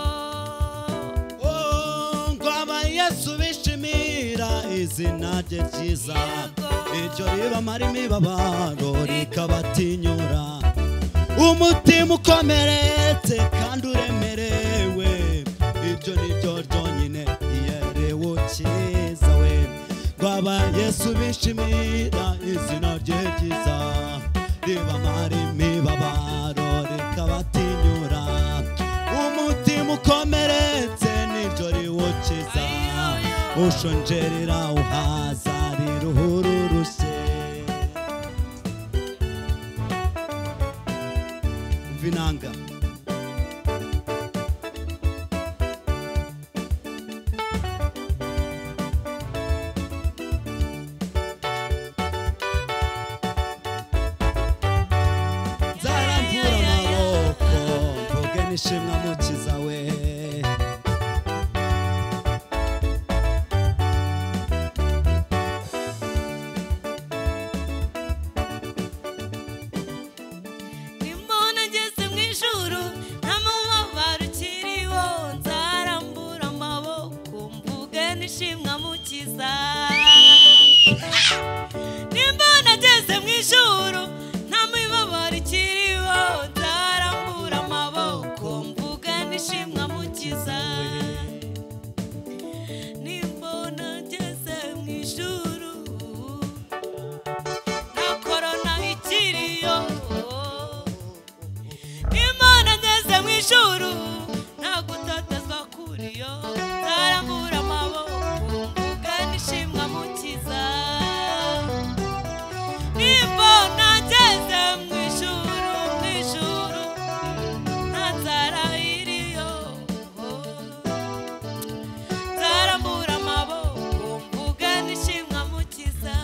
ngwaba Yesu bishimira izina rye ryiza iryo ribamara imibabaro rikabatinyura umutima ukomeretse kandi uremerewe iryo niryo ryonyine riwukiza we ngwaba Yesu bishimira izina rye ryiza ribamara imibabaro rikabatinyura umutima ukomeretse niryo riwukiza ushonje rirawuhaza iruhuru rushye umva inanga nzarambura amaboko mvuge n'ishimwe mukiza we nimbona ngeze mu ijuru nta mubabaro ukiriho nzarambura amaboko mvuge n'ishimwe mukiza nimbona ngeze mu ijuru nta mubabaro ukiriho nzarambura amaboko mvuge n'ishimwe mukiza nimbona ngeze mu ijuru nta korona ikiriyo Imana ngeze mu ijuru nta gutotezwa kuriyo nzarambura amaboko mvuge n'ishimwe mukiza nimbona ngeze mu ijuru nta nzara iriyo nzarambura amaboko mvuge n'ishimwe mukiza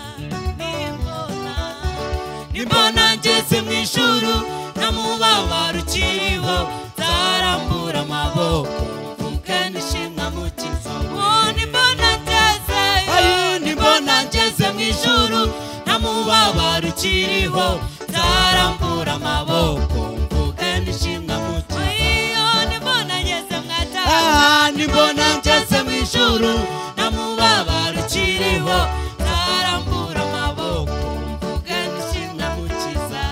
nimbona ngeze mu ijuru nta mubabaro ukiriho nzarambura amaboko mvuge n'ishimwe mukiza nimbona ngeze mu ijuru nta mubabaro ukiriho nzarambura amaboko mvuge n'ishimwe mukiza nimbona ngeze mu ijuru nta mubabaro ukiriho nzarambura amaboko mvuge n'ishimwe mukiza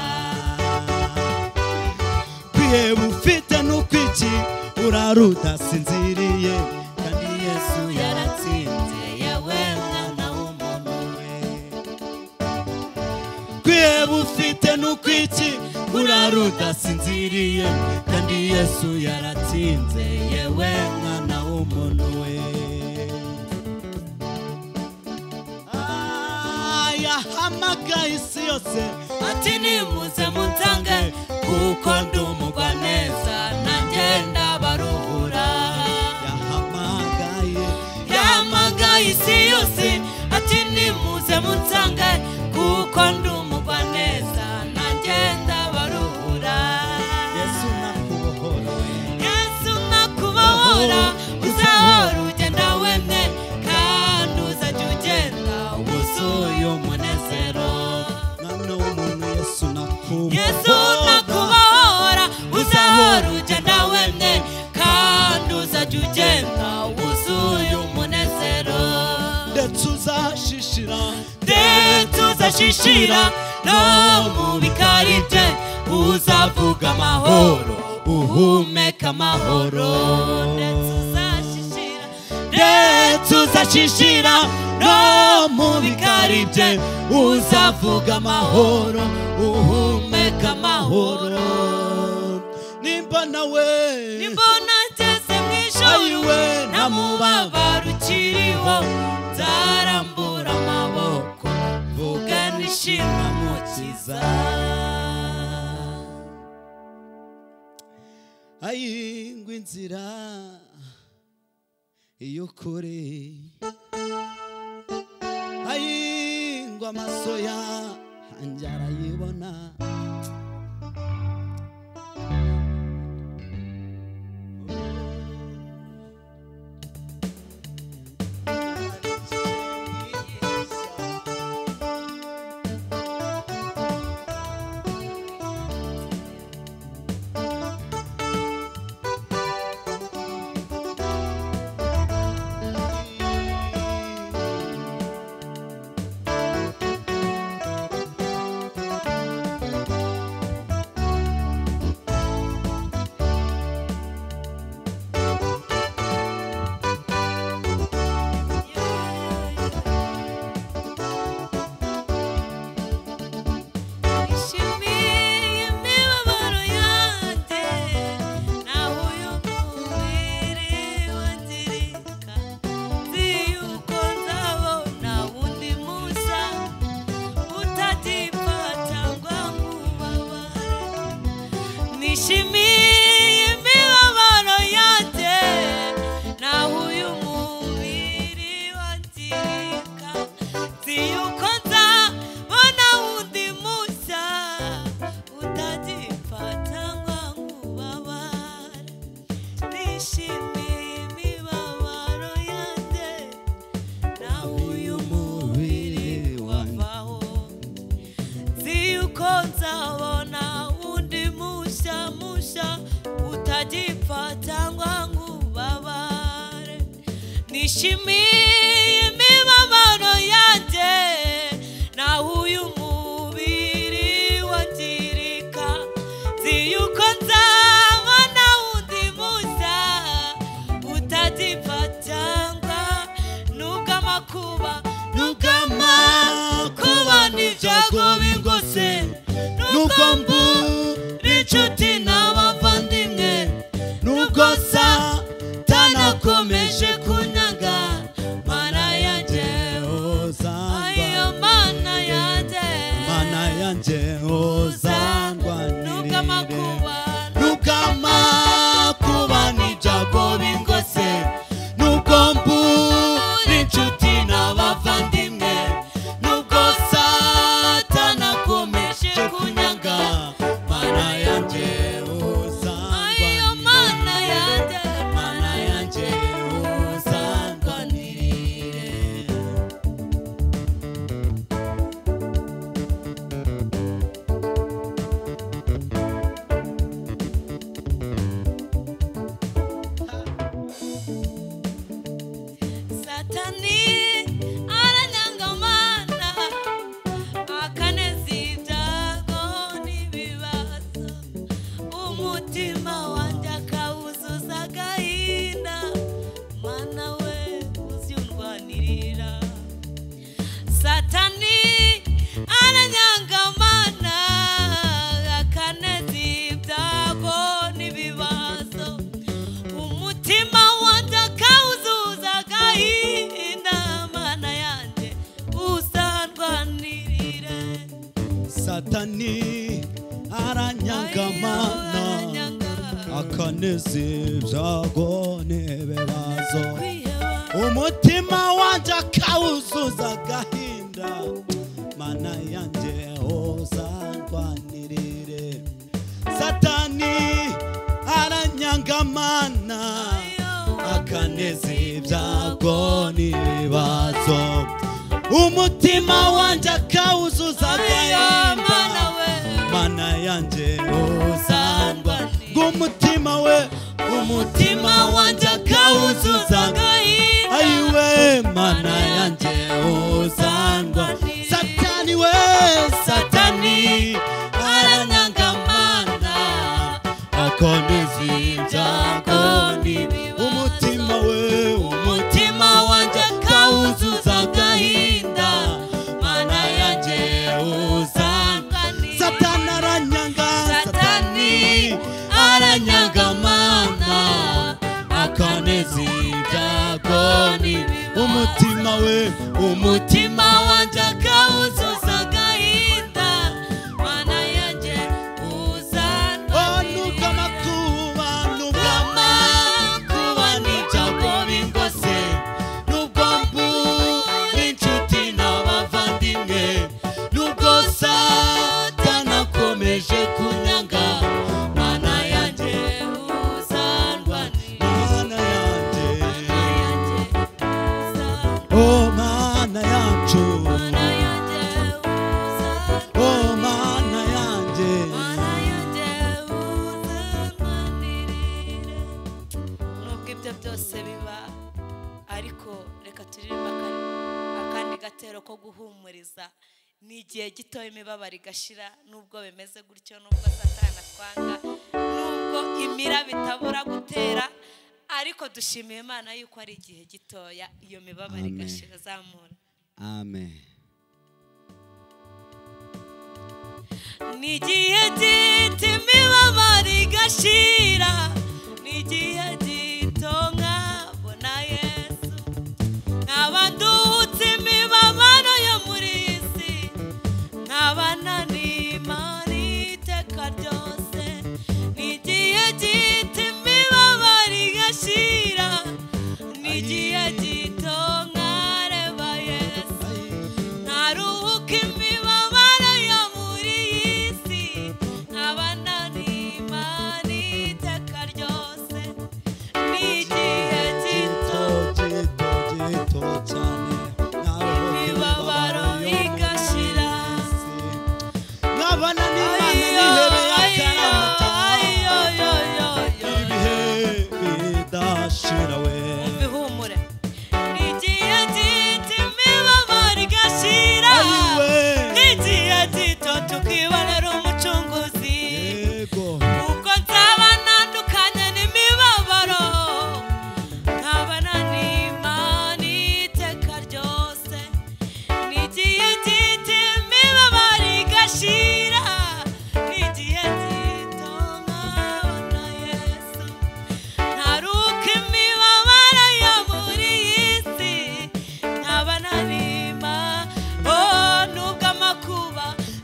kwiheba ufite n'ukwiki urarudasinziriye kandi Yesu yaratsinze yewe mwana w'umuntu we kwiheba ufite n'ukwiki urarudasinziriye kandi Yesu yaratsinze yewe mwana w'umuntu we yahamagaye isi yose ati nimuze munsange kuko ndi umugwaneza nanjye ndabaruhura yahamagaye isi yose ati nimuze munsange kuko ndi umugwaneza nanjye ndabaruhura tuzashishira tuzashishira no mu bikari bye uzavuga amahoro uhumeka amahoro tuzashishira no mu bikari bye uzavuga amahoro uhumeka amahoro nimbona ngeze mu ijuru nta mubabaro ukiriho nzarambura amaboko mvuga nishima mukiza ayingwa inzira iyo kure ayingwa amaso yanjye arayibona nishimiye imibabaro yanjye naho uyu mubiri wangirika nzi yuko nzabona undi mushya utagipfa cyangwa nubwo amakuba n'ibyago bingose nubwo mbura inshuti n'abavandimwe nubwo satanakomeje kunyanga mana yanjye ayo mana yanjye ozandwanirire nubwo amakuba n'ibyago bingose nubwo mbura inshuti n'abavandimwe nubwo satanakomeje kunyanga mana yanjye ayo mana yanjye ozandwanirire Satani aranyangamana akaneza ibyago n'ibibazo umutima wanjye akawuzuza agahinda mana we uzyundwanirira Satani aranyangamana akaneza ibyago n'ibibazo umutima wanjye akawuzuza agahinda mana yanjye uzandwanirire Satani aranyangamana akaneza ibyago n'ibibazo umutima wanjye akawuzuza agahinda mana yanjye uzandwanirire Satani aranyangamana akaneza ibyago n'ibibazo umutima wanjye akawuzuza agahinda mana yanjye uzandwanirire umutima wanjye akawuzuza agahinda ayiwe mana yanjye umutima we umutima wanjye akawuzuza agahinda mana yanjye uzanwanirire nubwo amakuba n'ibyago bingose nubwo mbura inshuti n'abavandimwe nubwo Satani akomeje kunyanga mana yanjye uzanwanirire mana yanjye oh mana yacu mana yanjye mana yanjye mana yanjye uzanwanirire nubwo ibyo byose biba ariko reka turirimba akandi gatero ko guhumuriza ni igihe gito imibabaro igashira nubwo bimeze gutyo nubwo Satani atwanga nubwo imira bitabura gutera ariko dushimiye Imana yuko ari igihe gitoya iyo mibabaro igashira zamura amen ni igihe gito imibabaro igashira ni igihe gito nkabona Yesu nkaba nduhutse imibabaro yo muri iyi si nkabana n'Imana iteka ryose ni igihe gito imibabaro igashira ni igihe gito nkareba Yesu nkaruhuka imibabaro yo muri iyi si nkabana n'Imana iteka ryose ni igihe gito gito cyane imibabaro igashira nkabana n'Imana n'ihebe y'akaramata ibihe bidashira we bihumure ni igihe gito imibabaro igashira ni igihe gito tukibonera umucunguzi yego kuko nzaba ntandukanye n'imibabaro nkabana n'Imana iteka ryose ni igihe gito imibabaro igashira ni igihe gito nkabona Yesu ntaruka imibabaro yo muri iyi si nkabana n'Imana nubwo amakuba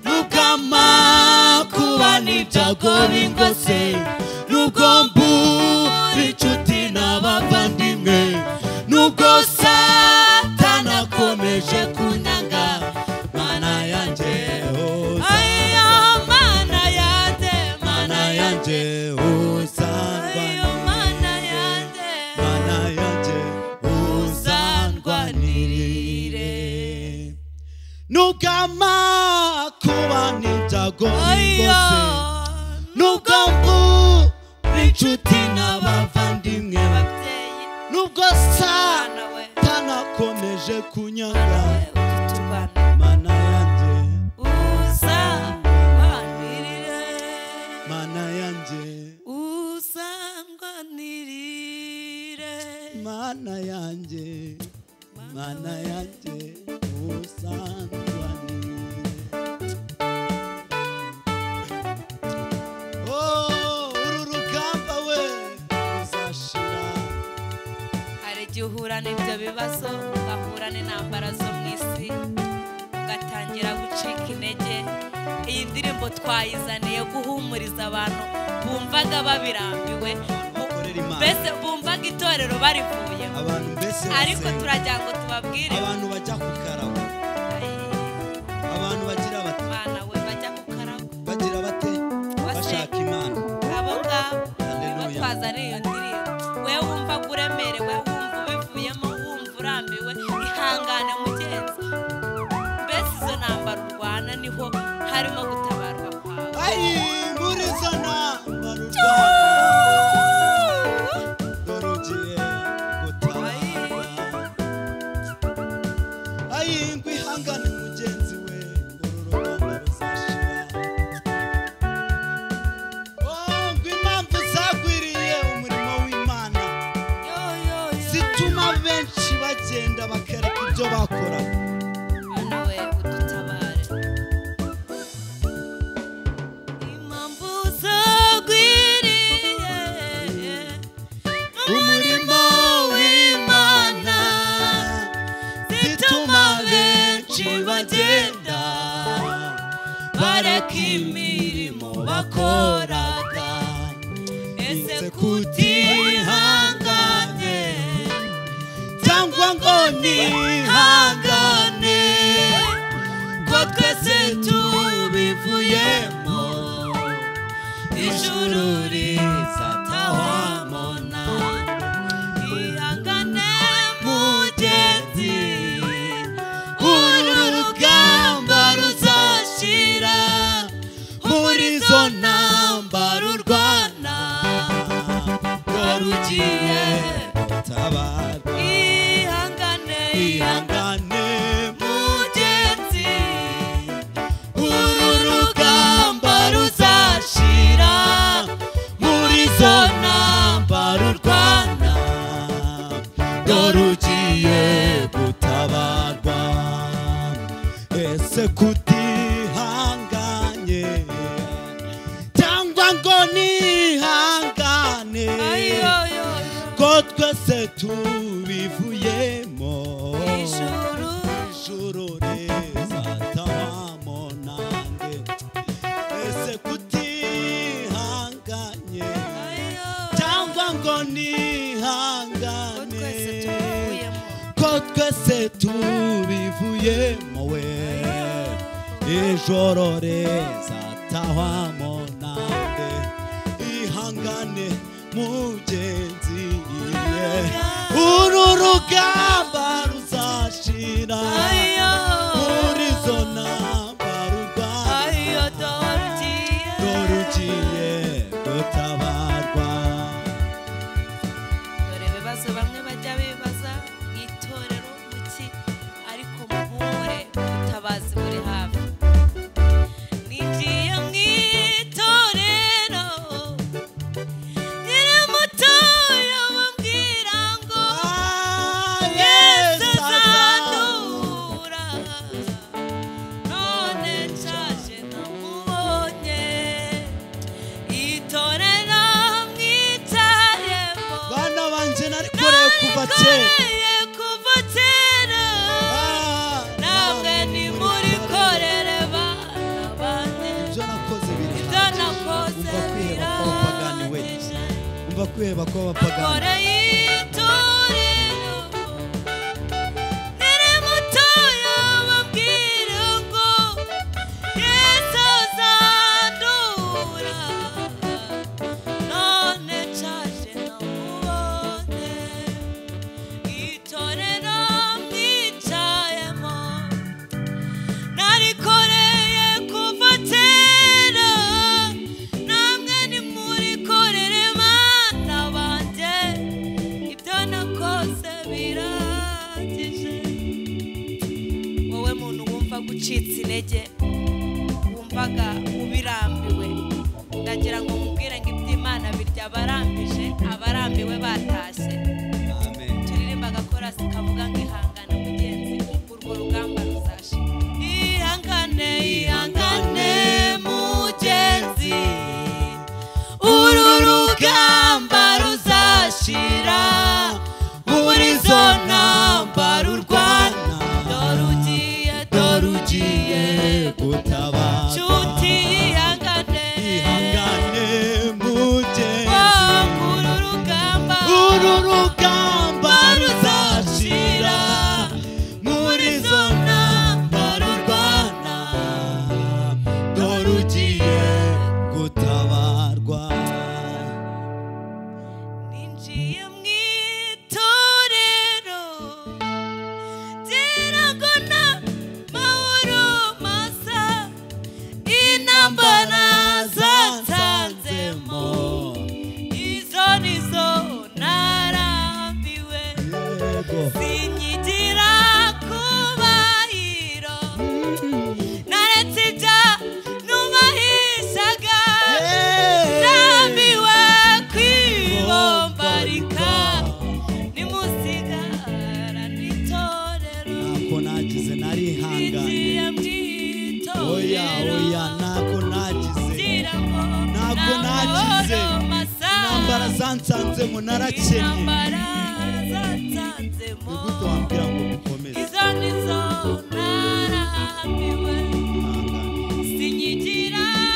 n'ibyago bingose nubwo mbura inshuti n'abavandimwe nubwo Satani akomeje kunyanga mana yanjye mana yanjye mana yanjye mana yanjye uzandwanirire nubwo amakuba n'ibyago bingose nubwo mbura inshuti n'abavandimwe nubwo Satani akomeje kunyanga mana yanjye mana yanjye mana yanjye mana yanjye uzandwanirire uru rugamba we uzashira hari igihe uhura n'ibyo bibazo ugahura n'intambara zo mu isi ugatangira gucika intege iyi ndirimbo twayizaniye guhumuriza abantu bumvaga babirambiwe mbese bumvaga itorero barivuyemo abantu mbese ariko turagira ngo tubabwire abantu bajya ku karago abantu bagira bati Imana we bajya ku karago bagira bate bashaka Imana abo ngabo nibo Hallelujah. twazaniye iyo ndirimbo wewe wumva uremerewe wumva ubivuyemo wumva urambiwe ihangane mugenzi mbese izo ntambara urwana niho harimo gutabarwa kwawe muri izo ntambara urwana dore ugiye gutabarwa ngo ihangane mugenzi we uru rugamba ruzashira ngo impamvu zagwiriye umurimo w'Imana zituma benshi bagenda bakereka ibyo bakoraga Mana we udutabare impamvu zagwiriye umurimo w'Imana imirimo bakoraga ese kutihanganye cyangwa ngo nihangane ko twese tubivuyemo ijuru rizatahwamona ihangane mugenzi uru rugamba ruzashira muri zo ntambara urwana ko rugiye gutabara ihangane mugenzi uru rugamba ruzashira muri zo ntambara urwana ko rugiye gutabarwa ese kutihanganye cyangwa ngo nihangane ko twese tubivuyemo ijuru rizatahwamo nange ese kutihanganye cyangwa ngo nihangane ko twese tubivuyemo we ijoro rizatahwamo nange ihangane mugenzi uru rugamba ruzashira muri zo ntambara urwana rugiye gutabarwa dore ibibazo bamwe bajya bibaza mu itorero muki ariko muhure ubutabazi buri hafi ninjiye mu itorero nyiri mutoya bambwira ngo Yesu azandura none nshaje namubonye itorero mwicayemo bana banje narikoreye kuva kera kuva kera namwe nimurikorere bana bane ibyo nakoze biri ibyo nakoze birahagije umva kwiheba kw'abapagani koreye itorero nyiri mutoya bambwira ngo Yesu azandura none nshaje namubonye itorero mwicayemo narikoreye kuva kera namwe nimurikorere bana banjye ibyo nakoze birahagije wowe muntu wumva gucitse intege wumvaga ubirambiwe ndagira ngo mubwire ngo iby'Imana birya abarambije abarambiwe batashye turirimba agakorasi kavuga ngo ihangane mugenzi urwo rugamba ruzashira ihangane ihangane mugenzi uru rugamba ruzashira muri zo ntambara urwana dore ugiye gutabara nshuti ihangane ihangane mugenzi uru rugamba ruzashira muri zo ntambara urwana dore ugiye gutabarwa ninjiye mu itorero ngira ngo n'amahoro masa intambara zansanzemo izo nizo narambiwe yego sinyigira kubahiro naretse ibya nubahishaga ndambiwe kwibombarika nimusigara n'itorero ntako nagize narihanganye ninjiye mu oya itorero ntako nagize ngira ngo ntabwo nagize n'amahoro masa intambara zansanzemo narakennye intambara zansanzemo ni gute wambwira ngo mukomeze izo nizo narambiwe ihangane sinyigira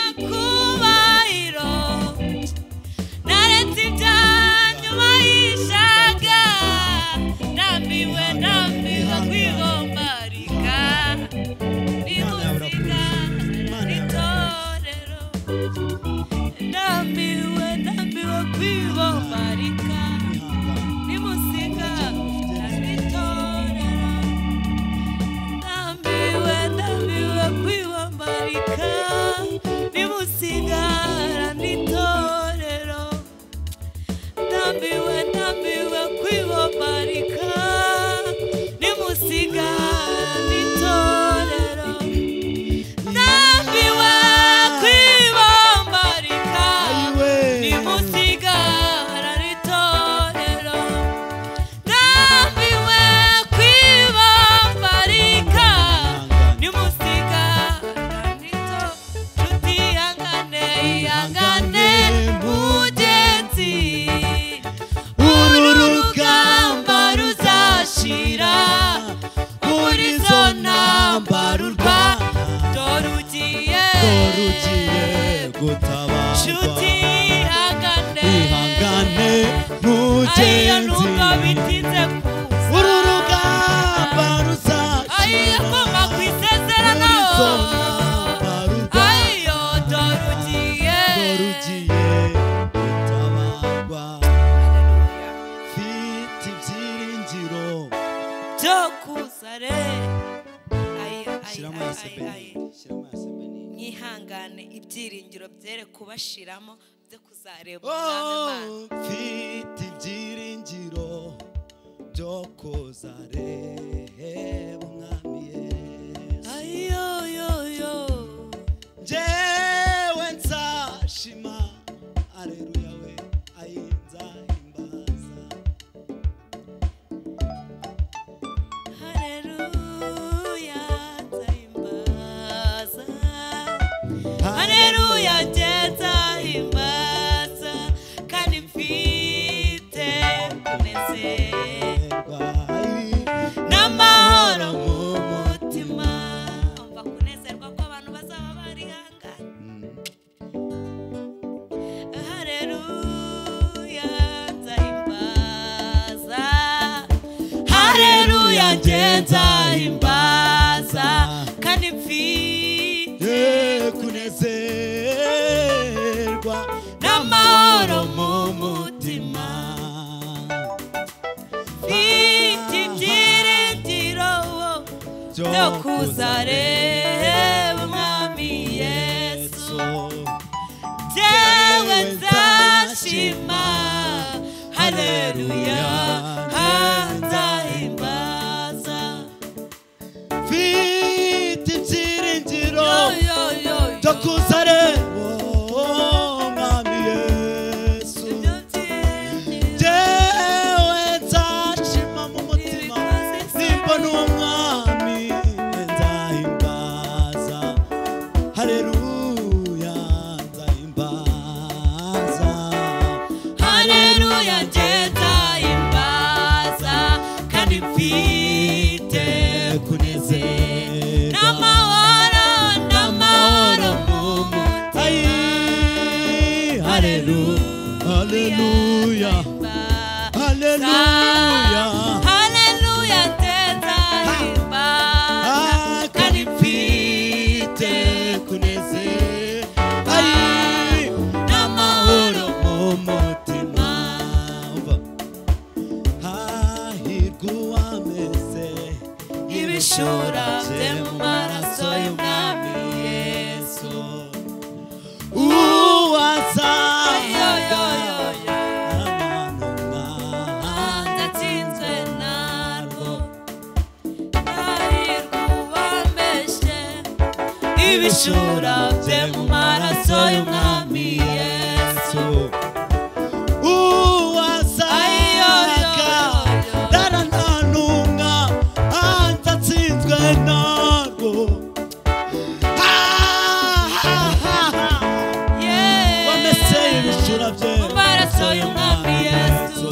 nshuti ihangane ihangane ayiyo mugenzi nubwo bitinze kuza uru rugamba ayiyo koma ku isezerano ayiyo dore ugiye gutabarwa mfite ibyiringiro byo kuza re shyiramo yasebeni mwihangane ibyiringiro byere kubashiramo byo kuzareba umwami Imana mfite ibyiringiro byo kuzareba umwami Yesu ayoyoyo njyewe nzashima aleluya we ayinzahimbaza haleluya nzahimbaza haleluya nzahimbaza kandi mfite kunezerwa n'amahoro mu mutima umva kunezerwa ko abantu bazaba barihanganye haleluya nzahimbaza haleluya nzahimbaza kandi mfite kunezerwa n'amahoro mu mutima mfite ibyiringiro byo kuzareba umwami Yesu jewe nzashima haleluya nzahimbaza mfite ibyiringiro yo byo kuzareba umwami Yesu jewe nzashima mu mutima nimbona umwami nzahimbaza haleluya nzahimbaza haleluya nzahimbaza kandi mfite kunezerwa n'amahoro mu mutima haleluya haleluya haleluya nzahimbaza kandi mfite kunezerwa n'amahoro mu mutima hahirwa uwameze ibishura bye mu maraso y'umwami Yesu ndatsinzwe narwo hahirwa uwambeshe ibishura bye mu maraso y'umwami Yesu uwazaga darantanunga antatsinzwe narwo wamese ibishura bye mu maraso y'umwami Yesu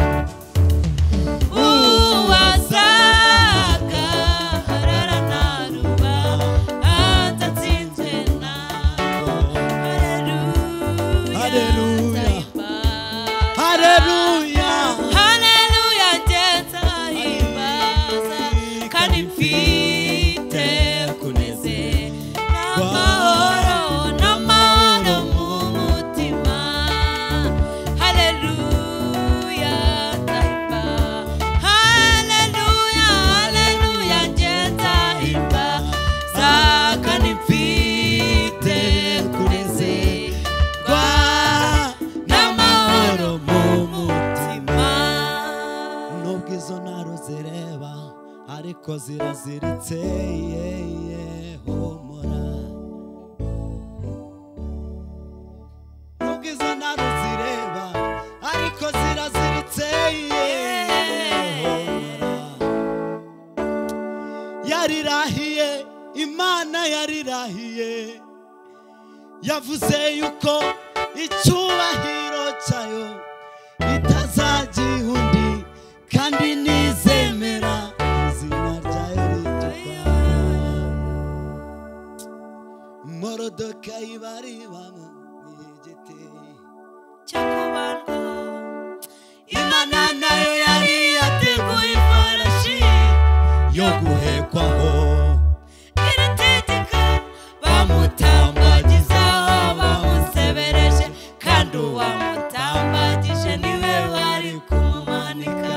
uwazaga hararanaruba atatsinzwe narwo haleluya haleluya haleluya nzahimbaza kandi mfite kunezerwa n'amahoro mu mutima haleluya nzahimbaza haleluya nzahimbaza kandi mfite kunezerwa n'amahoro mu mutima nubwo izo ntaro zireba ariko ziraziritse humura nubwo izo ntaro zireba ariko ziraziritse humura yarirahiye Imana yarirahiye yavuze yuko icyubahiro cyayo itazagiha undi kandi nizemera izina ryayo ritukwa Morodokayi bari bamwe Imana nayo yari yateguye ifarashi yo guhekwaho irategeka bamutambagiza bamusebereje kandi uwamutambagije niwe wari kumumanika.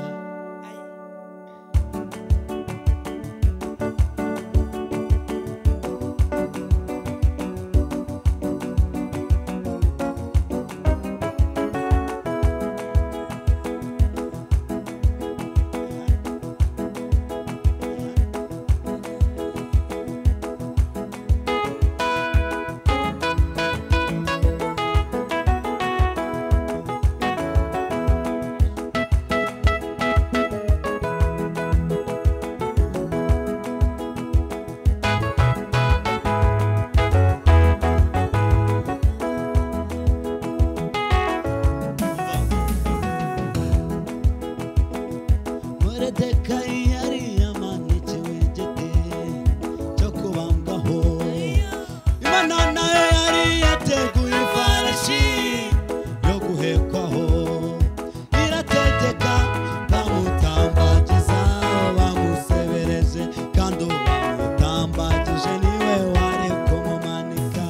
Moridekayi yari yamanikiwe igiti cyo kubambwaho. Imana nayo yari yateguye ifarashi yo guhekwaho irategeka bamutambagiza bamusebereje kandi bamutambagije niwe wari kumumanika.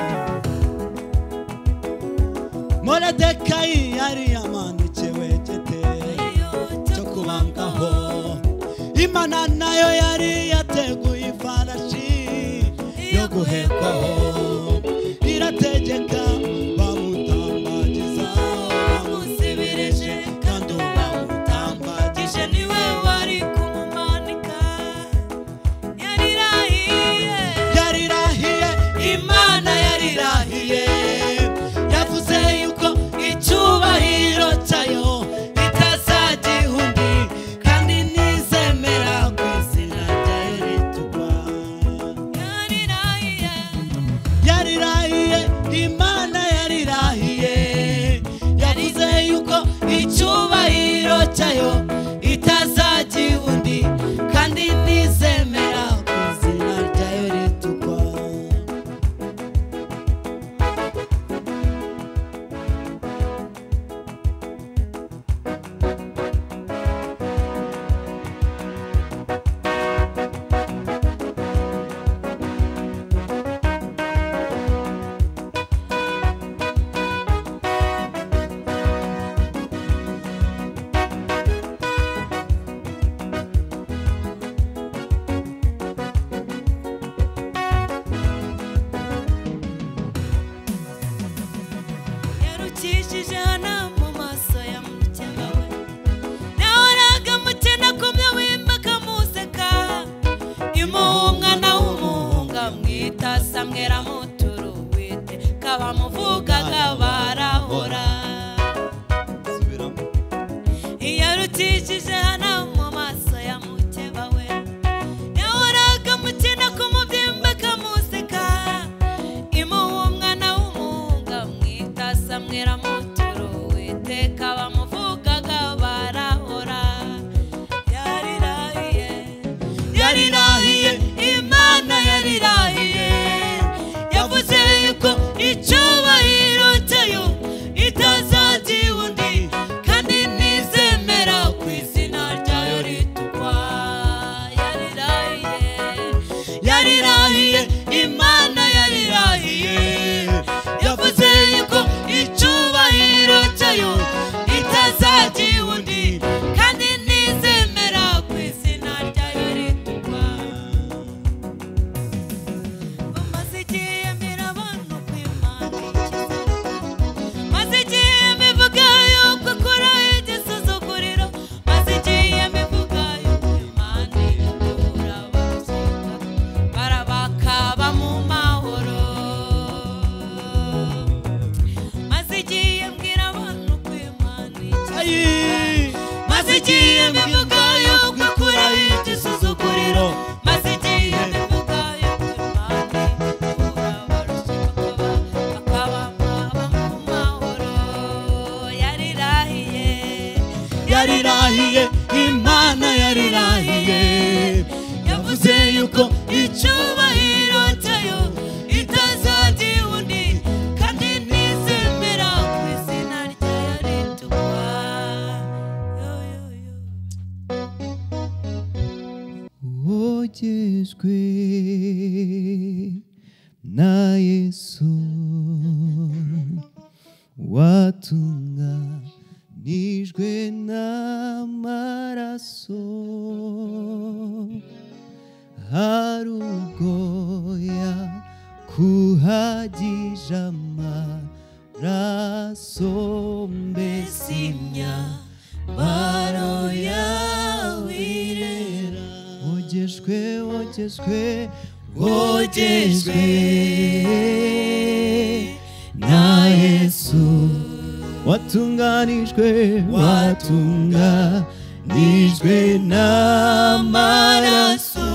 Moridekayi yari yamanikiwe igiti cyo kubambwaho. Imana nayo yari yateguye ifarashi yo guhekwaho irategeka bamutambagiza bamusebereje kandi bamutambagije niwe wari kumumanika. Yarirahiye Imana yarirahiye yavuze yuko icyubahiro cyayo itazagiha undi kandi nizemera ku izina rya wogejwe na Yesu watunganijwe n'amaraso hari ubwo yakuhagije amaraso mbese imyambaro yawe irera wogejwe na Yesu watunganijwe n'amaraso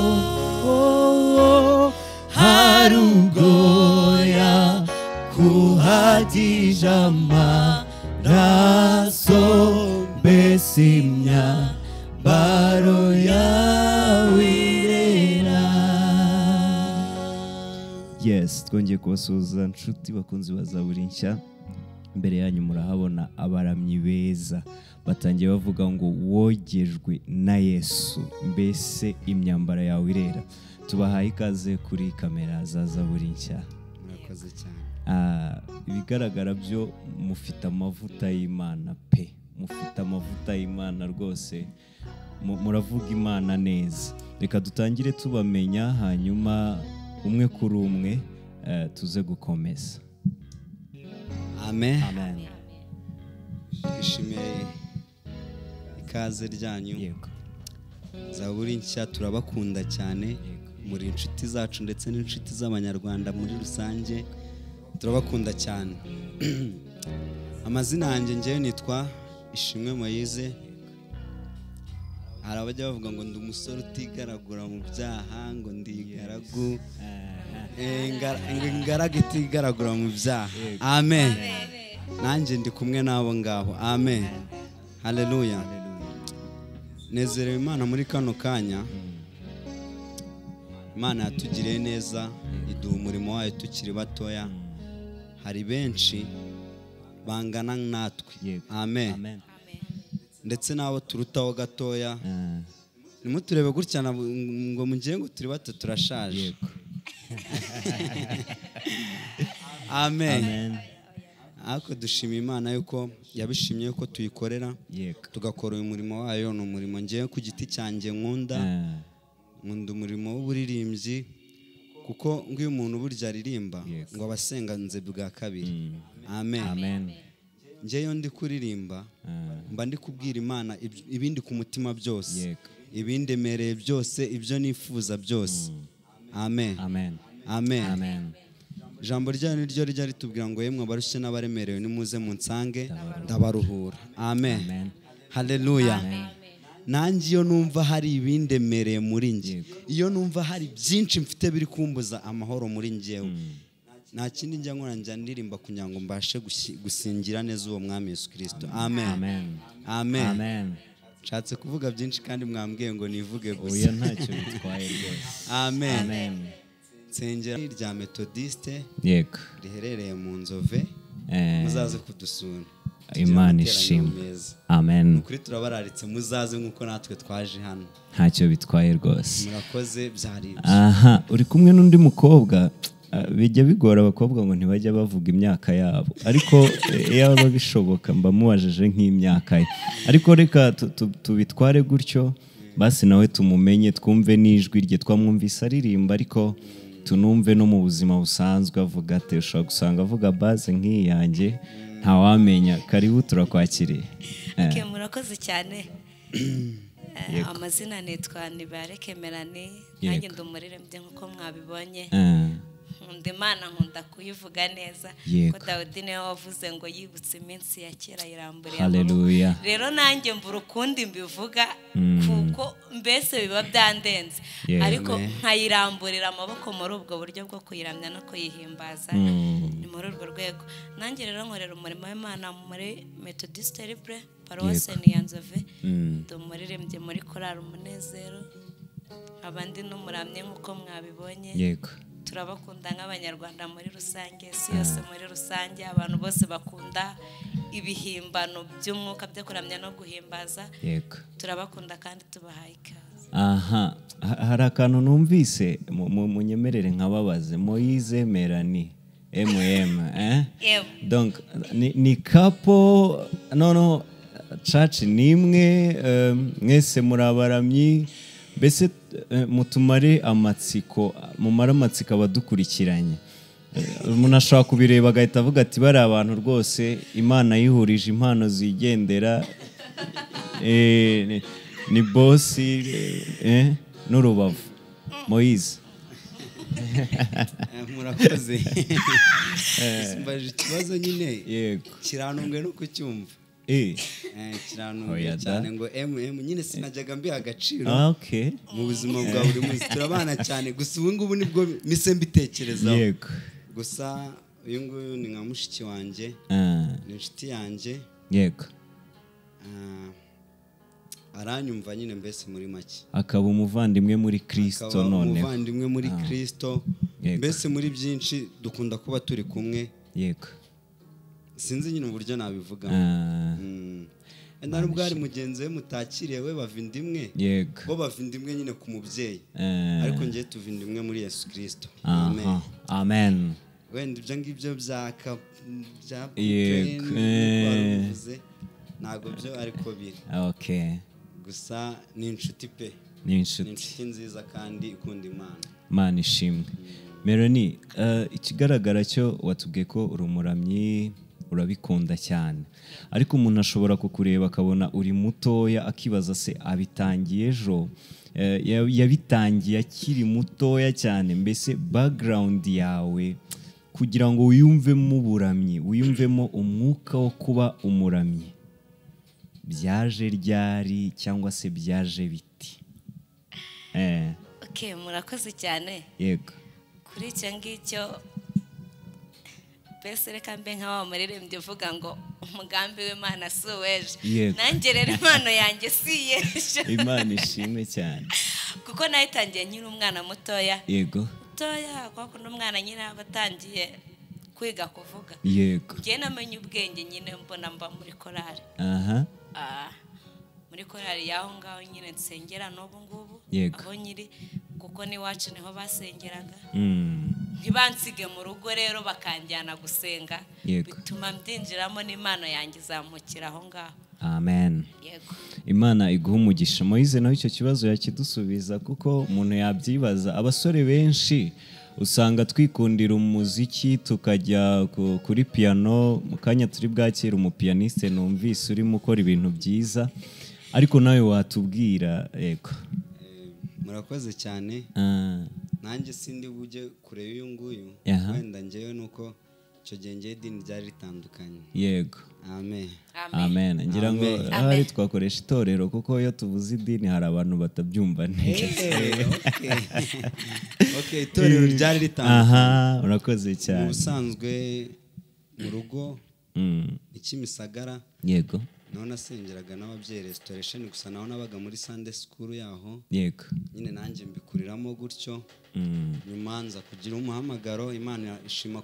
hari ubwo yakuhagije amaraso mbese imyambaro yawe irera. Yes, twongeye kubasuhuza nshuti bakunzi ba Zaburi nshya. Imbere yanyu murahabona abaramyi beza batangiye bavuga ngo wogejwe na Yesu mbese imyambaro yawe irera. Tubahaye ikaze kuri kamera za Zaburi nshya. Murakoze cyane. Ibigaragara byo mufite amavuta y'Imana pe, mufite amavuta y'Imana rwose, muravuga Imana neza. Reka dutangire tubamenya hanyuma umwe kuri umwe tuze gukomeza. Amen. Amen. Twishimiye ikaze ryanyu. Yego. Zaburi nshya turabakunda cyane, muri inshuti zacu ndetse n'inshuti z'abanyarwanda muri rusange turabakunda cyane. Amazina yanjye ngewe nitwa Ishimwe Moise. Hari abajya bavuga ngo ndi umusore utigaragura mu byaha, ngo ndi igaragu, ingaragu itigaragura mu byaha. Amen. Nanjye ndi kumwe n'abo ngabo. Amen. Haleluya. Nezerewe Imana muri kano kanya. Imana yatugiriye neza, iduha umurimo wayo tukiri batoya. Hari benshi bangana natwe. Amen. Ndetse n'abo turutaho gatoya. Nimuturebe gutya ngo mugiye ngo turi bato turashaje. Amen. Ako dushima Imana yuko yabishimye yuko tuyikorera, tugakora uyu murimo wayo. Ni umurimo ngewe ku giti cyanjye nkunda umurimo w'uburirimbyi, kuko ngo iyo umuntu burya aririmba ngo abasenganze bwa kabiri. Amen. Ngeyo ndi kuririmba mba ndi kubwira Imana ibindi ku mutima byose, ibindemereye byose, ibyo nifuza byose. Amen. Ijambo ryayo niryo rijya ritubwira ngo yemwe abarushye n'abaremerewe nimuze munsange ndabaruhura. Amen. Haleluya. Nanjye iyo numva hari ibindemereye muri njye, iyo numva hari byinshi mfite biri kumbuza amahoro muri njyewe, nta kindi njya nkora, njya ndirimba kugira ngo mbashe gusingira neza uwo mwami Yesu Kristo. Amen. Nshatse kuvuga byinshi kandi mwambwiye ngo nivuge gusa. Oya, ntacyo bitwaye rwose. Amen. Nsengera rya Methodiste riherereye mu Nzove, muzaze kudusura. Imana ishimwe. Amen. Kuri turabararitse muzaze nkuko natwe twaje hano. Ntacyo bitwaye rwose. Murakoze byari. Uri kumwe n'undi mukobwa, bijya bigora abakobwa ngo ntibajya bavuga imyaka yabo, ariko iyo baba bishoboka mba mubajije nk'imyaka ye. Ariko reka tubitware gutyo basi nawe tumumenye, twumve n'ijwi rye. Twamwumvise aririmba ariko tunumve no mu buzima busanzwe avuga ate. Ushobora gusanga avuga base nk'iyi yanjye ntawamenya. Karibu, turakwakiriye. Murakoze cyane. Amazina nitwa Nibareke Melanie, nanjye ndi umuririmbyi nk'uko mwabibonye. Nkunda Imana, nkunda kuyivuga neza, ko Dawidi niwe wavuze ngo yibutse iminsi ya kera yiramburiye amaboko. Rero nanjye mbura ukundi mbivuga, kuko mbese biba byandenze, ariko nkayiramburira amaboko muri ubwo buryo bwo kuyiramya no kuyihimbaza. Ni muri urwo rwego nanjye rero nkorera umurimo w'Imana muri Methodiste Libre Paruwase ni ya Nzove. Ndi umuririmbyi muri korali Umunezero, abandi n'umuramye nk'uko mwabibonye. turabakunda nk'abanyarwanda muri rusange, si yose muri rusange, abantu bose bakunda ibihimbano by'umwuka byo kuramya no guhimbaza. yego. Turabakunda kandi tubahaye ikaze. Aha, hari akantu numvise munyemerere nkababaze. Moise Melanie Yego. donc ni kapo noneho church nimwe, mwese muri abaramyi, mbese mutumare amatsiko, mumara amatsiko abadukurikiranye. Umuntu ashobora kubireba agahita avuga ati bari abantu rwose Imana yihurije impano zigendera, ni bosi n'urubavu. Moise murakoze. Mbaje ikibazo nyine yego kirantunguye no kucyumva. Kirantunguye cyane ngo nyine sinajyaga mbiha agaciro okay mu buzima bwa buri munsi. Turabana cyane gusa ubu ngubu nibwo mise mbitekerezaho. yego. Gusa uyu nguyu ni nka mushiki wanjye, ni inshuti yanjye. yego. Aranyumva nyine mbese muri make, akaba umuvandimwe muri Kristo. None umuvandimwe muri Kristo, Yego. mbese muri byinshi dukunda kuba turi kumwe. yego. Sinzi nyine uburyo nabivuga. Nubwo hari mugenzi we mutakiriye we bavindimwe, yego. bo bavindimwe nyine ku mubyeyi, ariko ngiye tuvindimwe muri Yesu Kristo. Amen. Wenda ibyo ngibyo bya Yego. ntabwo byo ariko biri. Okay. Gusa ni inshuti pe. Ni Ni inshuti. inshuti nziza kandi ikunda Imana. Imana ishimwe. Melanie, ikigaragara cyo watubwiye ko uri umuramyi, urabikunda cyane, ariko umuntu ashobora kukureba akabona uri mutoya akibaza se abitangiye ejo, yabitangiye akiri mutoya cyane. Mbese background yawe kugira ngo wiyumvemo uburamyi, wiyumvemo umwuka wo kuba umuramyi, byaje ryari cyangwa se byaje biti? Okay, murakoze cyane. Yego. Kuri icyo ngicyo mbese reka mbe nka wa muririmbyi uvuga ngo umugambi w'Imana si uw'ejo. Yego. Nanjye rero impano yanjye si iy'ejo. Imana ishimwe cyane. Kuko nayitangiye nkiri umwana mutoya. Yego. Mutoya kuko n'umwana nyine aba atangiye kwiga kuvuga. Yego. Njye namenye ubwenge nyine mbona mba muri korari. Aha. Muri korari y'aho ngaho nyine nsengera n'ubu ngubu. Yego. Aho nyiri kuko n'iwacu niho basengeraga. Ntibansige mu rugo rero bakanjyana gusenga. Yego. Bituma mbyinjiramo n'impano yanjye izamukira aho ngaho. Amen. Yego. Imana iguha umugisha. Moise nawe icyo kibazo yakidusubiza, kuko umuntu yabyibaza. Abasore benshi usanga twikundira umuziki tukajya kuri piano. Mu kanya turi bwakira umupianiste numvise urimo ukora ibintu byiza, ariko nawe watubwira. Yego. Murakoze cyane. Nanjye sindi bujye kure y'uyu nguyu, wenda njyewe nuko icyo gihe njye idini ryari ritandukanye. Yego. Amen. Amen. Ngira ngo ahari twakoresha itorero, kuko iyo tuvuze idini hari abantu batabyumva neza. Okay, itorero ryari ritandukanye. Aha, urakoze cyane. Mu busanzwe mu rugo Kimisagara. Yego. naho nasengeraga n'ababyeyi restoration, gusa naho nabaga muri Sunday school yaho. Yego. Nyine nanjye mbikuriramo gutyo. Nyuma nza kugira umuhamagaro, Imana ishima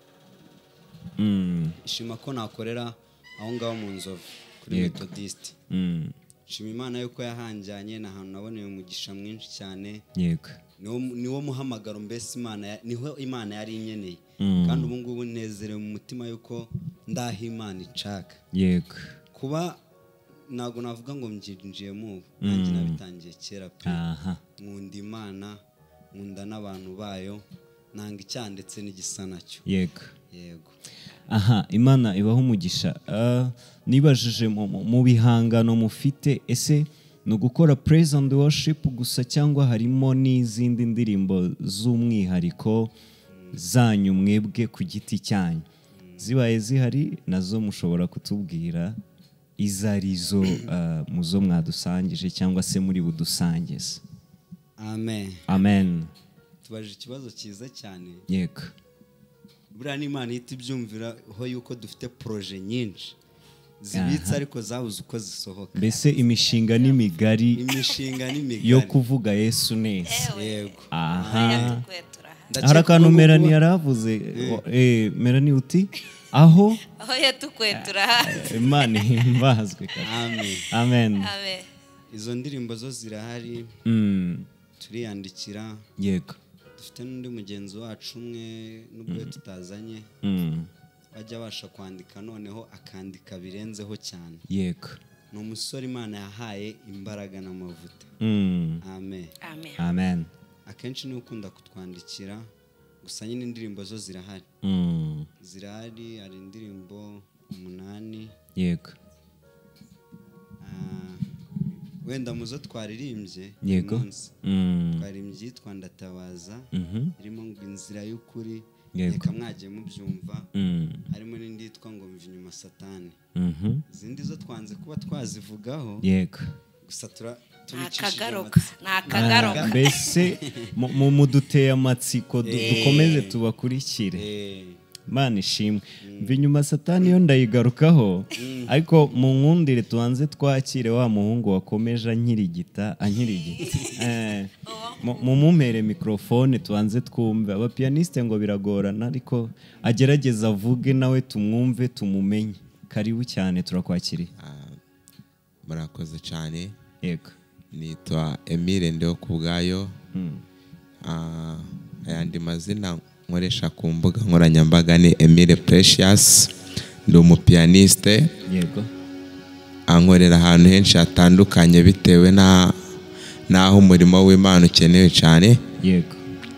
ko nakorera aho ngaho mu Nzovu kuri Methodist. Shima Imana yuko yahanjyanye n'ahantu naboneye umugisha mwinshi cyane. Yego. Niwo muhamagaro mbese niho Imana yari inyeneye. Kandi ubu ngubu nezerewe mu mutima yuko ndaha Imana icaka. Yego. Kuba ntabwo navuga ngo mbyinjiyemo ubu, nanjye nabitangiye kera pe. Nkunda Imana, nkunda n'abantu bayo, nanga icyaha ndetse n'igisa nacyo. Yego. Yego. Aha, Imana ibaho umugisha. Nibajije mu bihangano mufite, ese ni ugukora praise and worship gusa cyangwa harimo n'izindi ndirimbo z'umwihariko zanyu mwebwe ku giti cyanyu? Zibaye zihari nazo mushobora kutubwira izo arizo muzo mwadusangije cyangwa se muri budusangize. Amen. Amen. Tubaje ikibazo cyiza cyane. Yego. Buriya n'Imana ihita ibyumviraho yuko dufite projet nyinshi zibitse ariko zabuze uko zisohoka. Mbese imishinga n'imigari yo kuvuga Yesu neza. Yego. Aha. Hari akantu Melanie yaravuze. Melanie uti aho yadukuye turahari. Imana ihimbazwe amen amen Amen. izo ndirimbo zo zirahari turiyandikira yego dufite n'undi mugenzi wacu umwe nubwo tutazanye ajya abasha kwandika noneho akandika birenzeho cyane yego ni umusore Imana yahaye imbaraga n'amavuta amen Amen. amen akenshi niwe ukunda kutwandikira gusa nyine indirimbo zo zirahari zirahari hari indirimbo 8 yego wenda muzo twaririmbye yego twaririmbye yitwa Ndatabaza irimo ngo inzira y'ukuri reka mwagiye mubyumva harimo n'indi yitwa ngo mva inyuma satani izindi zo twanze kuba twazivugaho yego gusa nakagaruka mbese muduteye amatsiko dukomeze tubakurikire Imana ishimwe mva inyuma satani yo ndayigarukaho ariko mu nkundire tubanze twakire wa muhungu wakomeje ankirigita mumumpere mikrofone tubanze twumve abapiyaniste ngo biragorana ariko agerageza avuge nawe tumwumve tumumenye karibu cyane turakwakiriye murakoze cyane yego nitwa Emile Ndeho Kubwayo ayandi mazina nkoresha ku mbuga nkoranyambaga ni Emile Precious ndi umupiyaniste yego ankorera ahantu henshi hatandukanye bitewe n'aho umurimo w'Imana ukenewe cyane yego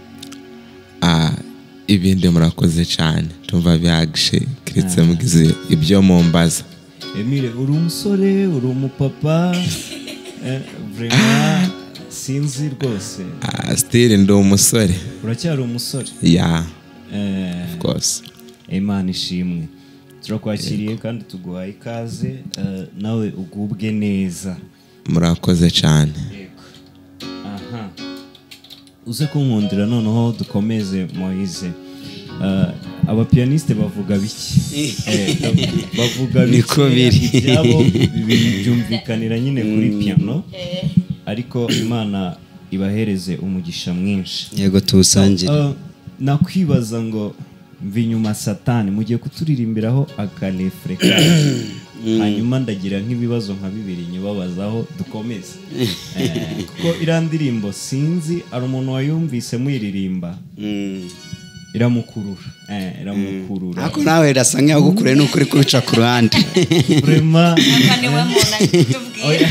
ibindi murakoze cyane tumva byagishe kiretse mugize ibyo mumbaza Emile uri umusore uri umupapa vraiment sinzi rwose still ndi umusore uracyari umusore of course Imana ishimwe turakwakiriye kandi tuguhaye ikaze nawe ugubwe neza murakoze cyane yego aha uze kunkundira noneho dukomeze Moise abapiyaniste bavuga biki bavuga niko biri ibyabo byumvikanira nyine kuri piano ariko Imana ibahereze umugisha mwinshi yego tuwusangire nakwibaza ngo mva inyuma satani mugiye kuturirimbiraho akanefre hanyuma ndagira nk'ibibazo nka bibiri nyibabazaho dukomeze kuko irandirimbo sinzi ari umuntu wayumvise mwiririmba iramukurura ako nawe irasa nk'iyagukure n'ukuri kubica ku ruhande vraiment niwe muntu atubwiye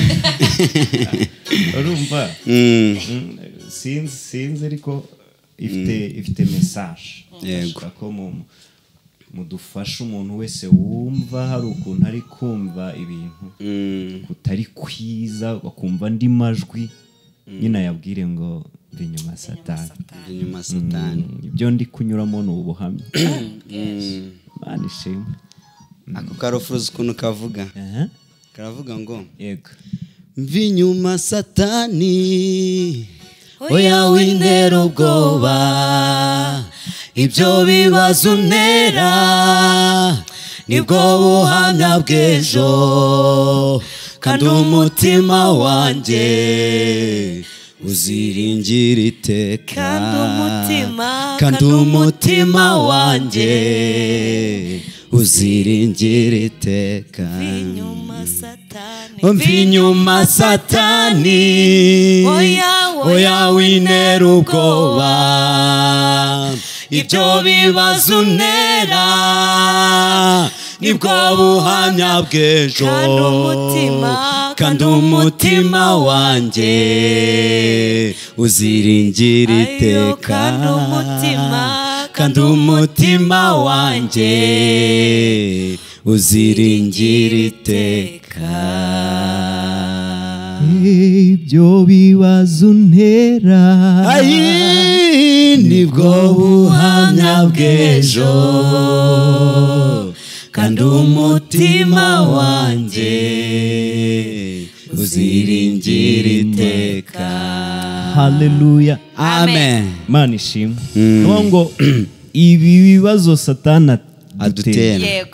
urumva sinzi ariko ifite message yego ko mudufasha umuntu wese wumva hari ukuntu ari kumva ibintu kutari kwiza bakumva andi majwi nyina yabwire ngo mva inyuma satani ibyo ndi kunyuramo ni ubuhamya Imana ishimwe ako karofuruzi ukuntu kavuga karavuga ngo yego mva inyuma satani oya wintera ubwoba ibyo bibazo untera nibwo buhamya bw'ejo kandi umutima wanjye uziringira iteka kandi umutima wanjye uziringira iteka mva inyuma satani oya wintera ubwoba ibyo bibazo untera nibwo buhamya bw'ejo kandi umutima wanjye uziringira iteka kandi umutima wanjye uziringira iteka ibyo bibazo untera nibwo buhamya bw'ejo kandi umutima wanjye uziringira iteka haleluya amen Imana ishimwe ngo ibi bibazo satani adutera yego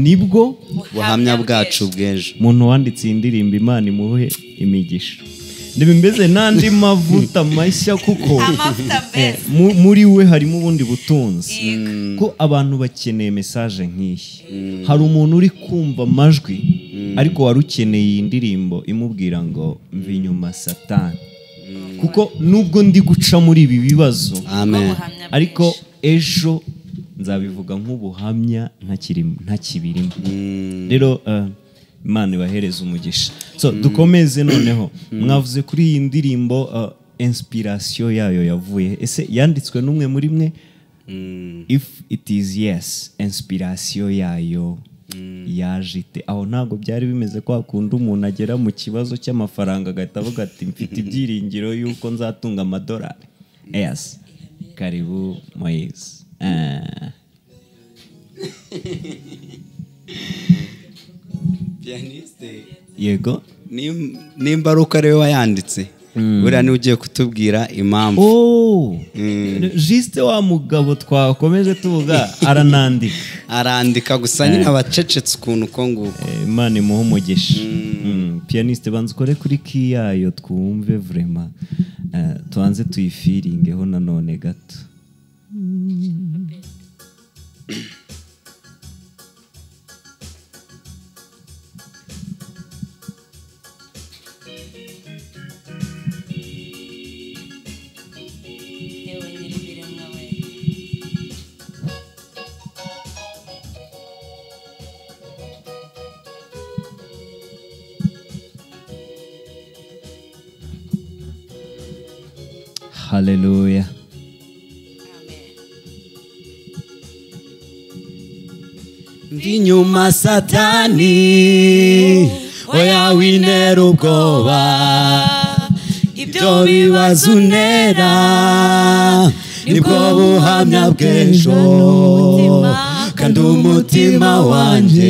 nibwo buhamya bwacu bw'ejo umuntu wanditse iyi ndirimbo Imana imuhe imigisha ntibimeze n'andi mavuta mashya kuko amavuta mbese muri we harimo ubundi butunzi ko abantu bakeneye message nk'iyi hari umuntu uri kumva amajwi ariko wari ukeneye iyi ndirimbo imubwira ngo mva inyuma satani kuko nubwo ndi guca muri ibi bibazo amen ariko ejo nzabivuga nk'ubuhamya ntakibirimo rero Imana ibahereza umugisha so dukomeze noneho mwavuze kuri iyi ndirimbo inspiration yayo yavuye ese yanditswe n'umwe muri mwe if it is yes inspiration yayo yajite aho ntabwo byari bimeze ko akunda umuntu agera mu kibazo cy'amafaranga agahita avuga ati mfite ibyiringiro yuko nzatunga amadolari yes karibu Moise pianiste yego nimba ari uko ariwe wayanditse buriya niwe ugiye kutubwira impamvu jisite wa mugabo twakomeje tuvuga arandika gusa nyine abacecetse ukuntu uko nguko Imana imuha umugisha pianiste banza ukore kuri ki yayo twumve vraiment tubanze tuyifiringeho nanone gato Haleluya. Vinyuma satani oya winera ubwoba ibyo bibazo unera nibwo buhamya bw'ejo kandi umutima wanjye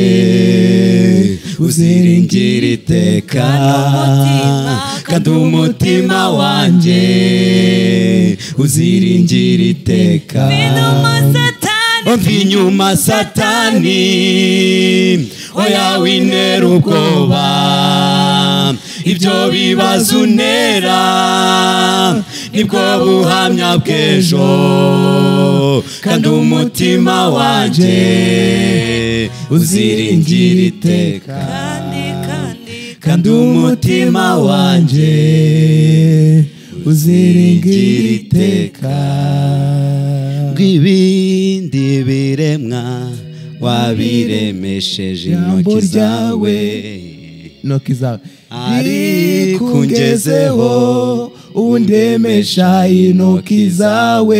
uziringira iteka kandi umutima wanjye uziringira iteka vinyuma satani oya winera ubwoba ibyo bibazo unera nibwo buhamya bw'ejo kandi umutima wanjye uziringira iteka kandi umutima wanjye uziringira iteka bw'ibindi biremwa wabiremesheje intoki zawe ariko ungezeho undemesha intoki zawe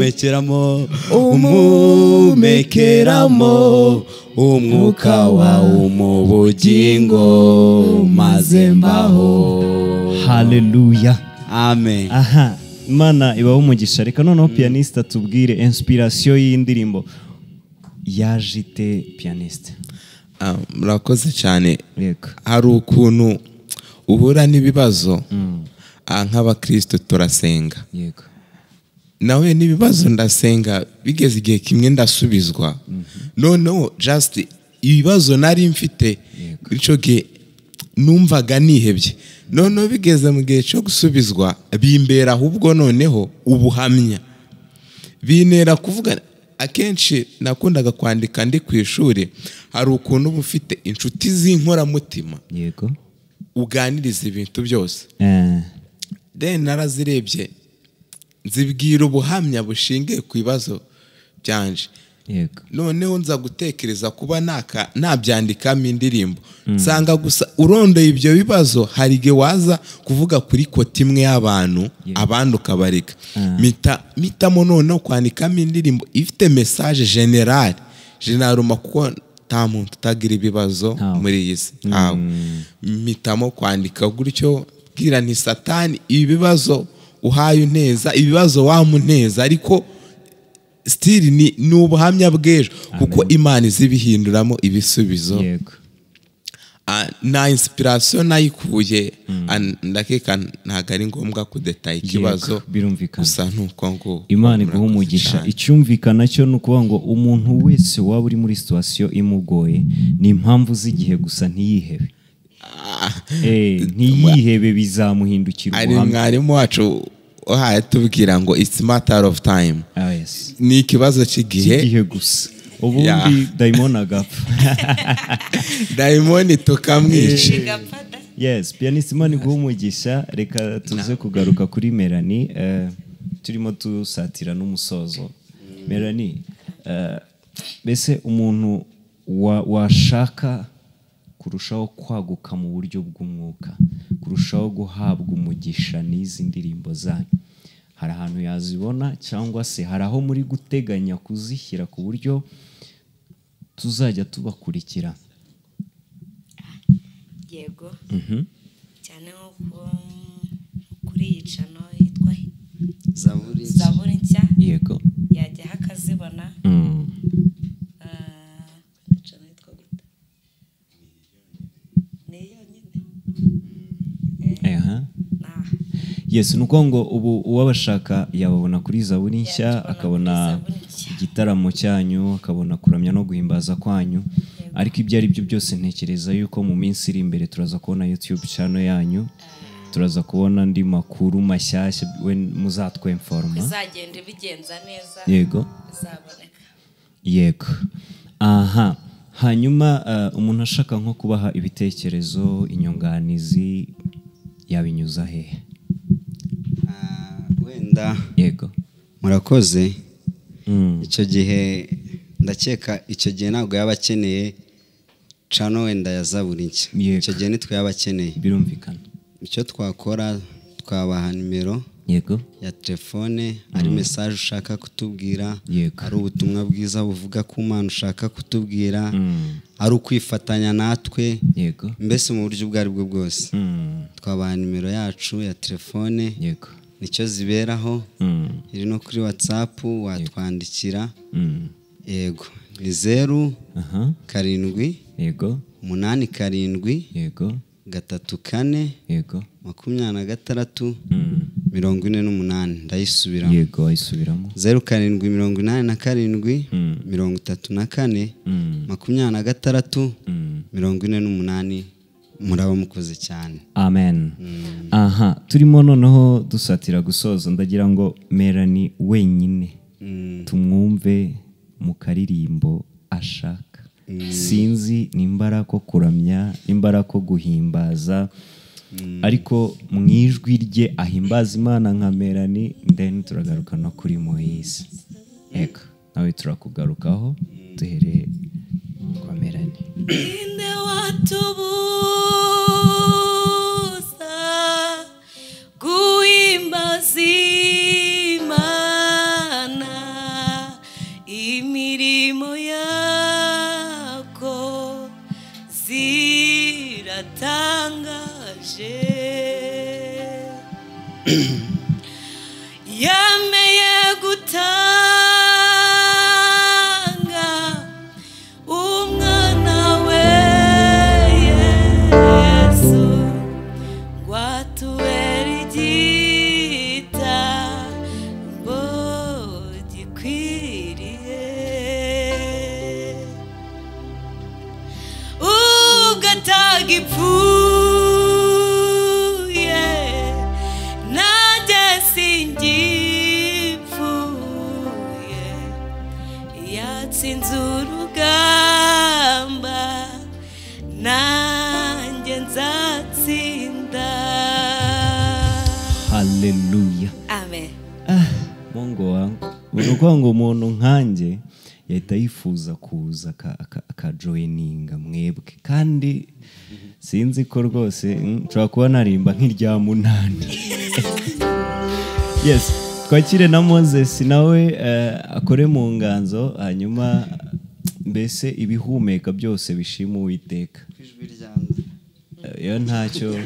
umumekeramo umwuka wawe mu bugingo maze mbaho. Haleluya. Amen. Aha, Imana ibaho umugisha. Reka noneho pianiste atubwire inspiration y'indirimbo yajite pianiste. Murakoze cyane. Yego. Hari ukuntu uhura n'ibibazo nk'abakristo turasenga. Yego. Nawe n'ibibazo ndasenga bigeze igihe kimwe ndasubizwa. Noneho just ibibazo nari mfite ico gihe numvaga nihebye. Noneho bigeze mu gihe cyo gusubizwa bimbera ahubwo noneho ubuhamya. Binera kuvuga akenshi nakundaga kwandika ndi ku ishuri, hari ukuntu uba ufite inshuti z'inkoramutima. Yego. Uganiriza ibintu byose. Then narazirebye nzibwira ubuhamya bushingiye ku bibazo byanje. Yego. Noneho nza gutekereza kuba nabyandikamo indirimbo. Nsanga gusa urondoye ibyo bibazo hari igihe waza kuvuga kuri koti imwe y'abantu abandi ukabarika. Mitamo noneho kwandikamo indirimbo ifite message general kuko nta muntu utagira ibibazo muri iyi si. Mitamo kwandika gutyo bwira nti Satani ibibazo uhaye uneza, ibibazo wamuneza, ariko still ni ubuhamya bw'ejo kuko Imana izibihinduramo ibisubizo. Yego. Na inspiration nayikuye ndakeka ntago ari ngombwa kudetaye ikibazo gusa nuko ngo Imana iguha umugisha. Icyumvikana cyo nukuvuga ngo umuntu wese waba uri muri situation imugoye ni impamvu z'igihe gusa ntiyihebe. ntiyihebe bizamuhindukira ari ubuhamya. mwarimu wacu uhaye tubwira ngo it's matter of time. Yes. Ni ikibazo cy'igihe Igihe gusa ubundi dayimoni agapfa. dayimoni tukamwica. Igapfa da. Yes, pianiste Imana iguha umugisha. Reka tuze kugaruka kuri Melanie, turimo tusatira n'umusozo. Melanie, mbese umuntu washaka kurushaho kwaguka mu buryo bw'umwuka, kurushaho guhabwa umugisha n'izi ndirimbo zanyu, hari ahantu yazibona cyangwa se hari aho muri guteganya kuzishyira ku buryo tuzajya tubakurikira? Yego. Cyane nko kuri iyi cano yitwa Zaburi nshya. Yego. Yajyaho akazibona. Cano yitwa gute? Ni yonyine. Yes, nuko ngo ubu uwabashaka yababona kuri Zaburi nshya, akabona igitaramo cyanyu, akabona kuramya no guhimbaza kwanyu. Ariko ibyo ari byo byose ntekereza yuko mu minsi iri imbere turaza kubona YouTube channel yanyu, turaza kubona andi makuru mashyashya we muzatwemforma. Bizagenda bigenza neza. Yego. Bizaboneka. Yego. Hanyuma umuntu ashaka nko kubaha ibitekerezo, inyunganizi yabinyuza hehe? Wenda Yego. murakoze. Icyo gihe ndakeka icyo gihe ntabwo yaba akeneye cano wenda ya Zaburi nshya. Icyo gihe nitwe yaba akeneye. Birumvikana. Icyo twakora twabaha nimero Yego. ya telefone, ari message ushaka kutubwira, Yego. ari ubutumwa bwiza buvuga ku Mana ushaka kutubwira, ari ukwifatanya natwe. Yego. Mbese mu buryo ubwo ari bwo bwose. Twabaha nimero yacu ya telefone. Yego. Nicyo ziberaho. Iri no kuri WhatsApp watwandikira. Yego. Ni 0 7 Yego. 8 7 Yego. 3 4 Yego. 26 48. Ndayisubiramo. Yego, ayisubiramo. 0 7 87 34 26 48. Muraba mukoze cyane. Amen. Turimo noneho dusatira gusoza, ndagira ngo Melanie wenyine tumwumve mu karirimbo ashaka. Sinzi nimbara ko kuramya, nimbara ko guhimbaza, ariko mu ijwi rye ahimbaza Imana nka Melanie. Then turagaruka no kuri Moise. Eka nawe turakugarukaho duhereye kwa Melanie. Inde watubuza guhimbaza Imana, imirimo yako ziratangaje. Yameye gutanga umwana we Yesu, ngo atubere igitambo gikwiriye. Ubwo atagipfuye nanjye singipfuye, yatsinze urugamba nanjye nzatsinda. Haleluya. Amen. Mungu wangu, urukuwa ngo umuntu nkanjye yahita yifuza kuza akajoyininga mwebwe, kandi sinzi ko rwose nshobora kuba narimba nk'irya munani. Yes, twakire na Moses nawe akore mu nganzo, hanyuma mbese ibihumeka byose bishima Uwiteka. Yo ntacyo.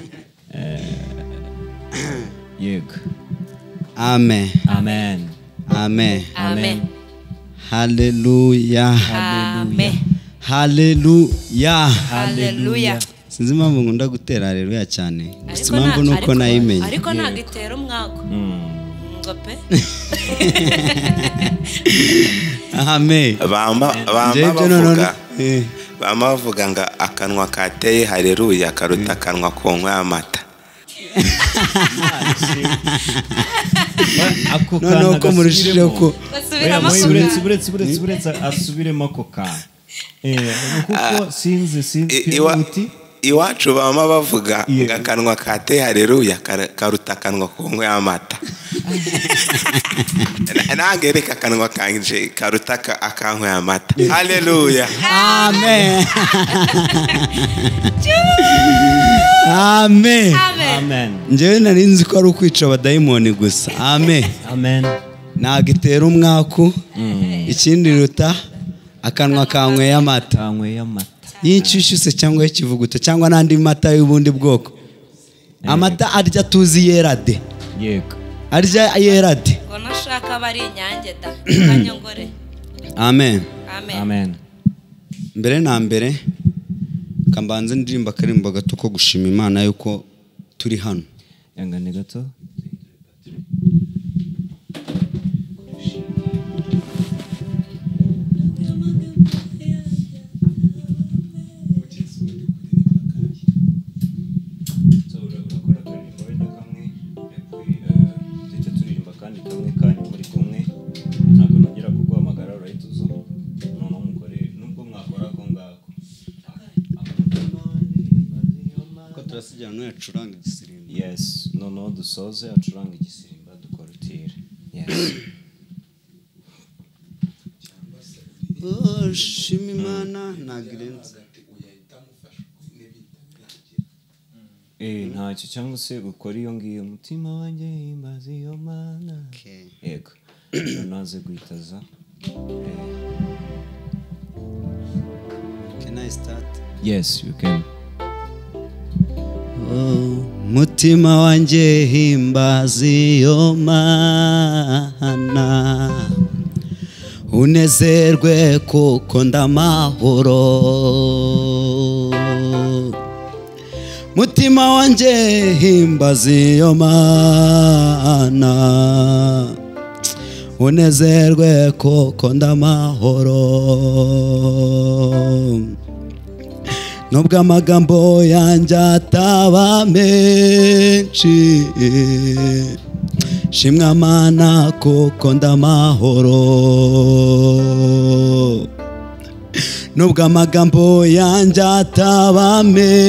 Yego. Amen. Amen. Amen. Amen. Haleluya. Amen. Haleluya. Haleluya. Sinzi impamvu nkunda gutera haleluya cyane. Gusa Ariko impamvu nuko nayimenye. Ariko nagitera umwako. Ngo pe. Amen. bama bavuga bama bavuga ngo akanwa kateye haleluya karuta akanwa konkwa amata. ako noneho ko murishije ko basubiramo buretse asubiremo ako kantu kuko sinzi iwacu bama bavuga ngo akanwa kateye haleluya karuta akanwa konkwa amata. Nange reka akanwa kanje karuta akankwa amata. Haleluya. amen amen amen njyewe nari nzi ko ari ukwica abadayimoni gusa. amen amen nagitera umwaku ikindi ruta akanwa kanyweye amata kanyweye amata y'inshyushyu cyangwa y'ikivuguto cyangwa n'andi mata y'ubundi bwoko. amata arya tuzi yerade yego arya yerade. ngo nashaka bari inyange da kanyongore. amen Amen. amen mbere na mbere kambanze ndirimba akarimbo gato ko gushima Imana yuko turi hano. yangane gato yes no dusoze acuranga igisirimba dukorutire yes shima Imana nagirenze ntacyo cyangwa se ukora iyo ngiyo umutima wanjye himbaza iyo Mana. Yego naze guhitaza. Can I start? Yes you can. Mutima wanjye himbaza iyo Mana unezerwe kuko ndamahoro. Mutima wanjye himbaza iyo Mana unezerwe kuko ndamahoro. Nubwo amagambo yanjye ataba menshi shimwa Mana kuko ndamahoro. Nubwo amagambo yanjye ataba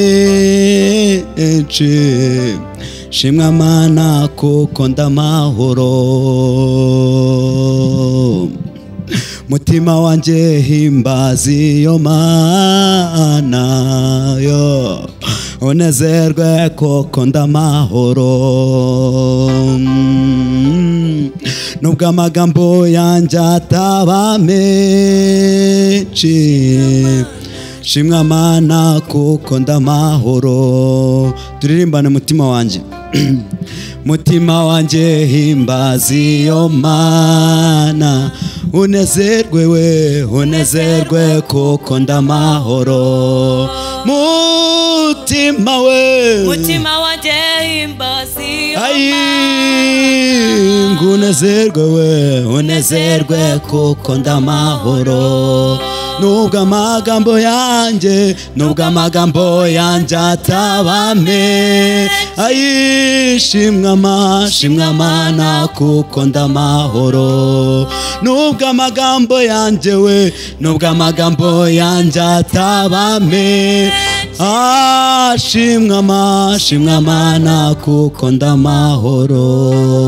menshi shimwa Mana kuko ndamahoro. Mutima wanjye himbaza iyo Mana yo unezerwe kuko ndamahoro. Nubwo amagambo yanjye ataba menshi shimwa Mana kuko ndamahoro. Turirimbane mutima wanjye. Mutima wanjye himbaza iyo Mana unezerwe we unezerwe kuko ndamahoro. Mutima wanjye himbaza iyo Mana unezerwe we unezerwe kuko ndamahoro. Nubwo amagambo yanjye ataba menshi shimwa Mana kuko ndamahoro. Nubwo amagambo yanjye ataba menshi shimwa Mana kuko ndamahoro.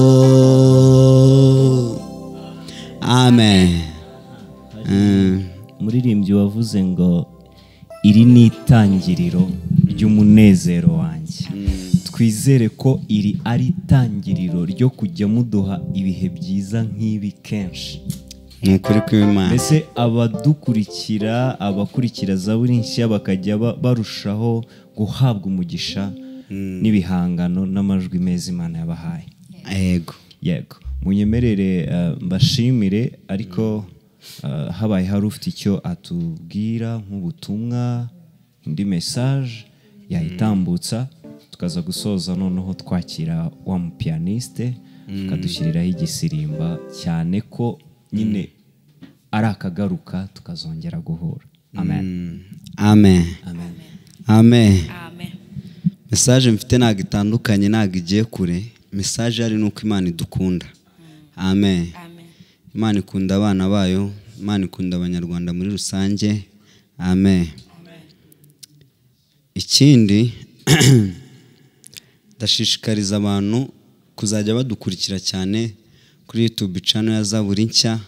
amen. Umuririmbyi wavuze ngo iri ni itangiriro ry'umunezero wanjye. Twizere ko iri ari itangiriro ryo kujya muduha ibihe byiza nk'ibi kenshi. Nukuri kw'Imana. Mbese abakurikira Zaburi nshya bakajya barushaho guhabwa umugisha n'ibihangano n'amajwi meza Imana yabahaye. Yego munyemerere mbashimire ariko habaye hari ufite icyo atubwira nk'ubutumwa indi message yayitambutsa tukaza gusoza noneho twakira wa mupianiste akadushyiriraho igisirimba cyane ko nyine ari akagaruka tukazongera guhura. Amen. amen amen amen amen message mfite ntabwo itandukanye, ntabwo igiye kure. Message ari nuko Imana idukunda. Amen. amen Imana ikunda abana bayo, Imana ikunda abanyarwanda muri rusange. Amen. Ikindi ndashishikariza abantu kuzajya badukurikira cyane kuri YouTube channel ya Zaburi Nshya.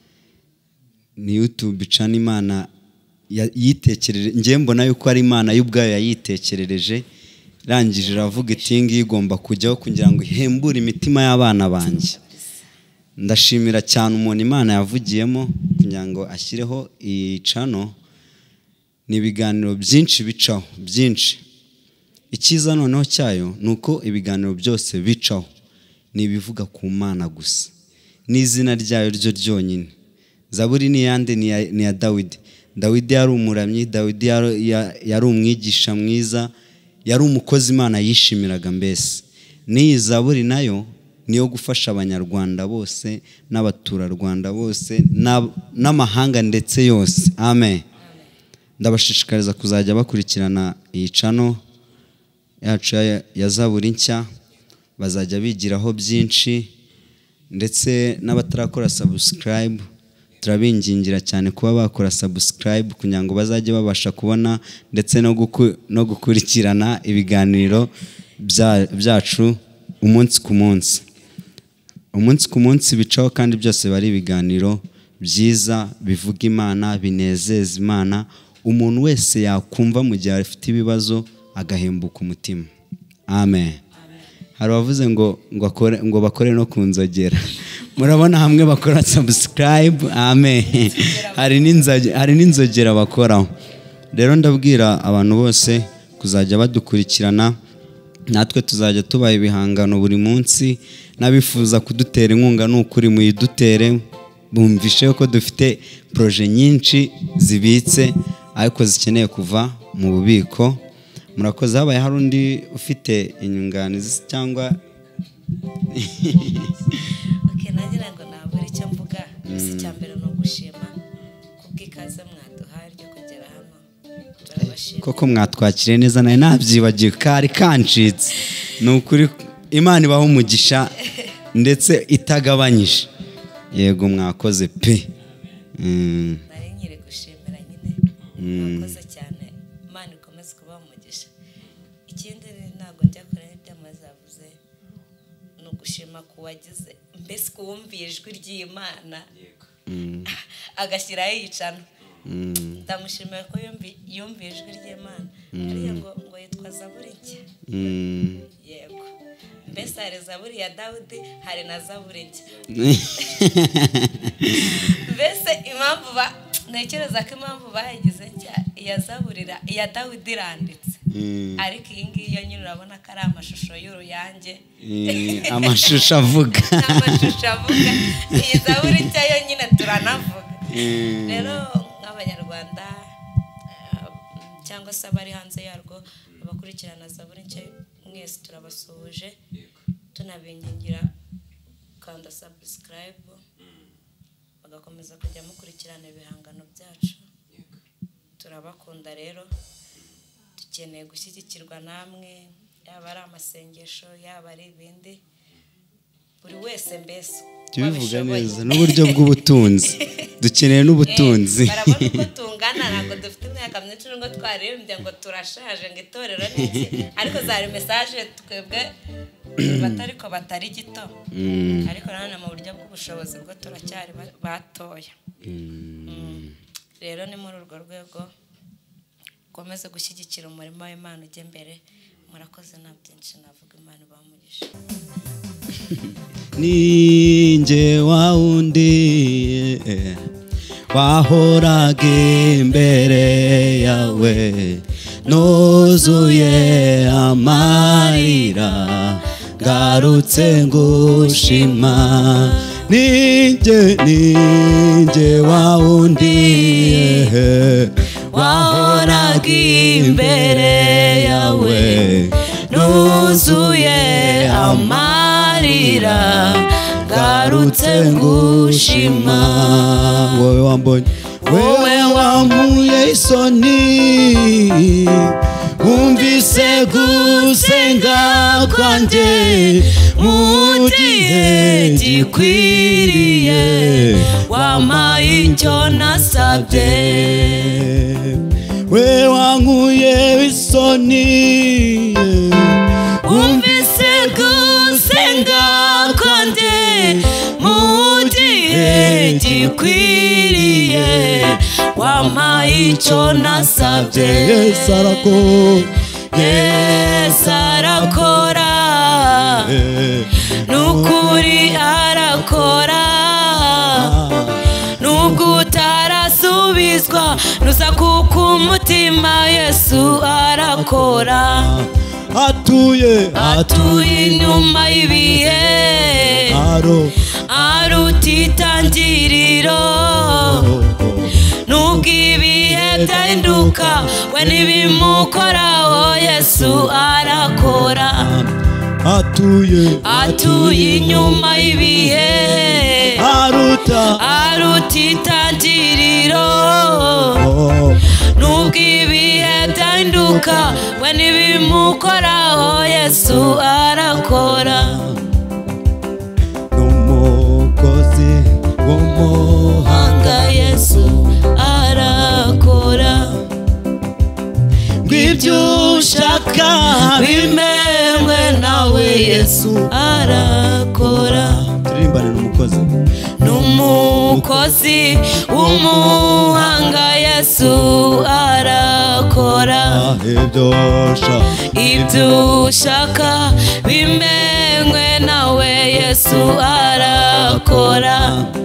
Ni YouTube channel Imana yitekerereje, ngiye mbona yuko ari Imana y'ubwayo yayitekerereje, rangije iravuga iti ngiyi igomba kujyaho kugira ngo ihembure imitima y'abana banjye. Ndashimira cyane umuntu Imana yavugiyemo kugira ngo ashyireho iyi channel. Ni ibiganiro byinshi bicaho, byinshi. Icyiza noneho cyayo ni uko ibiganiro byose bicaho ni ibivuga ku Mana gusa, n'izina ryayo ryo ryonyine. Zaburi ni yande? Ni ya Dawidi. Dawidi yari umuramyi, Dawidi yari umwigisha mwiza, yari umukozi Imana yishimiraga mbese. N'iyi Zaburi nayo niyo gufasha abanyarwanda bose n'abaturarwanda bose n'amahanga ndetse yose. Amen. Ndabashishikariza kuzajya bakurikirana iyi channel yacu ya Zaburi Nshya, bazajya bigiraho byinshi, ndetse n'abatarakora subscribe turabingingira cyane kuba bakora subscribe kugira ngo bazajye babasha kubona ndetse no gukurikirana ibiganiro byacu umunsi ku munsi. Umunsi ku munsi bicaho kandi byose bari ibiganiro byiza bivuga Imana, binezeza Imana. Umuntu wese yakumva mu gihe afite ibibazo agahembuka umutima. Amen. Hari abavuze ngo bakore no kunzogera. Murabona hamwe bakora subscribe. Amen. Hari n'inzogera bakoraho. Rero ndabwira abantu bose kuzajya badukurikirana, natwe tuzajya tubaha ibihangano buri munsi. Nabifuza kudutera inkunga n'ukuri muyidutere, bumvishe ko dufite projet nyinshi zibitse ariko zikeneye kuva mu bubiko. Murakoze. Habaye hari undi ufite inyunganizi cyangwa nagira ngo nabura icyo mvuga. Gusa icya mbere ni ugushima kubw'ikaze mwaduhaye ryo kugera hano. Turabashima koko mwatwakiriye neza, nawe nabyibagiwe kari kancitse. Ni ukuri Imana ibaho umugisha ndetse itagabanyije. Yego mwakoze pe. nari nkiri gushimira nyine. Mwakoze cyane, Imana ikomeze kubaha umugisha. Ikindi ntabwo njya kure n'ibyo amaze yavuze, ni ugushima ku wagize mbese kuwumviye ijwi ry'Imana agashyiraho iyi channel. Ndamushimiye ko yumviye ijwi ry'Imana. Ariyo ngo yitwa Zaburi Nshya. Yego. Mbese hari Zaburi ya Dawidi, hari na Zaburi Nshya. Mbese impamvu ntekereza ko impamvu bayigize nshya iya Dawidi iranditse, ariko iyi ngiyi yo nyine urabona ko ari amashusho y'uruyange. Amashusho avuga. Amashusho avuga. Iyi Zaburi Nshya yo nyine turanavuga. Rero nk'abanyarwanda cyangwa se abari hanze yarwo abakurikirana Zaburi Nshya, mwese turabasuhuje, tunabingingira kanda subscribe bagakomeza kujya mukurikirana ibihangano byacu. Turabakunda rero, dukeneye gushyigikirwa namwe, yaba ari amasengesho, yaba ari ibindi, buri wese mbese tubivuga neza n'uburyo bw'ubutunzi. Dukeneye n'ubutunzi. Barabona uko tungana, ntabwo dufite imyaka myinshi ngo twaririmbye ngo turashaje ngo itorero n'iki, ariko zari message twebwe batari gito, ariko nanone mu buryo bw'ubushobozi bwo turacyari batoya. Rero ni muri urwo rwego komeze gushyigikira umurimo w'Imana ujye mbere. Murakoze, nta byinshi navuga. Imana ibamugisha. Ninjye wa undi wahoraga imbere yawe, nuzuye amarira, garutse ngushima. Ninjye wa undi wahoraga imbere yawe, nuzuye amarira, garutse ngushima. Wowe wewe wankuye isoni wumvise gusenga kwanjye mu gihe gikwiriye wampaye icyo nasabye we wankuye isoni wumvise gusenga kwanjye mu gihe gikwiriye wampaye icyo nasabye Yesu arakora n'ukuri arakora nubwo utarasubizwa nusa kuko umutima Yesu arakora atuye inyuma y'ibihe aruta itangiriro nubwo ibihe byahinduka we ntibimukoraho Yesu arakora atuye inyuma y'ibihe aruta itangiriro nubwo ibihe byahinduka we ntibimukoraho Yesu arakora n'umukozi w'umuhanga Yesu arakora ngw'ibyo ushaka bimenywe nawe Yesu arakora turirimbane n'umukozi w'umuhanga Yesu arakora ibyo ushaka bimenywe nawe Yesu arakora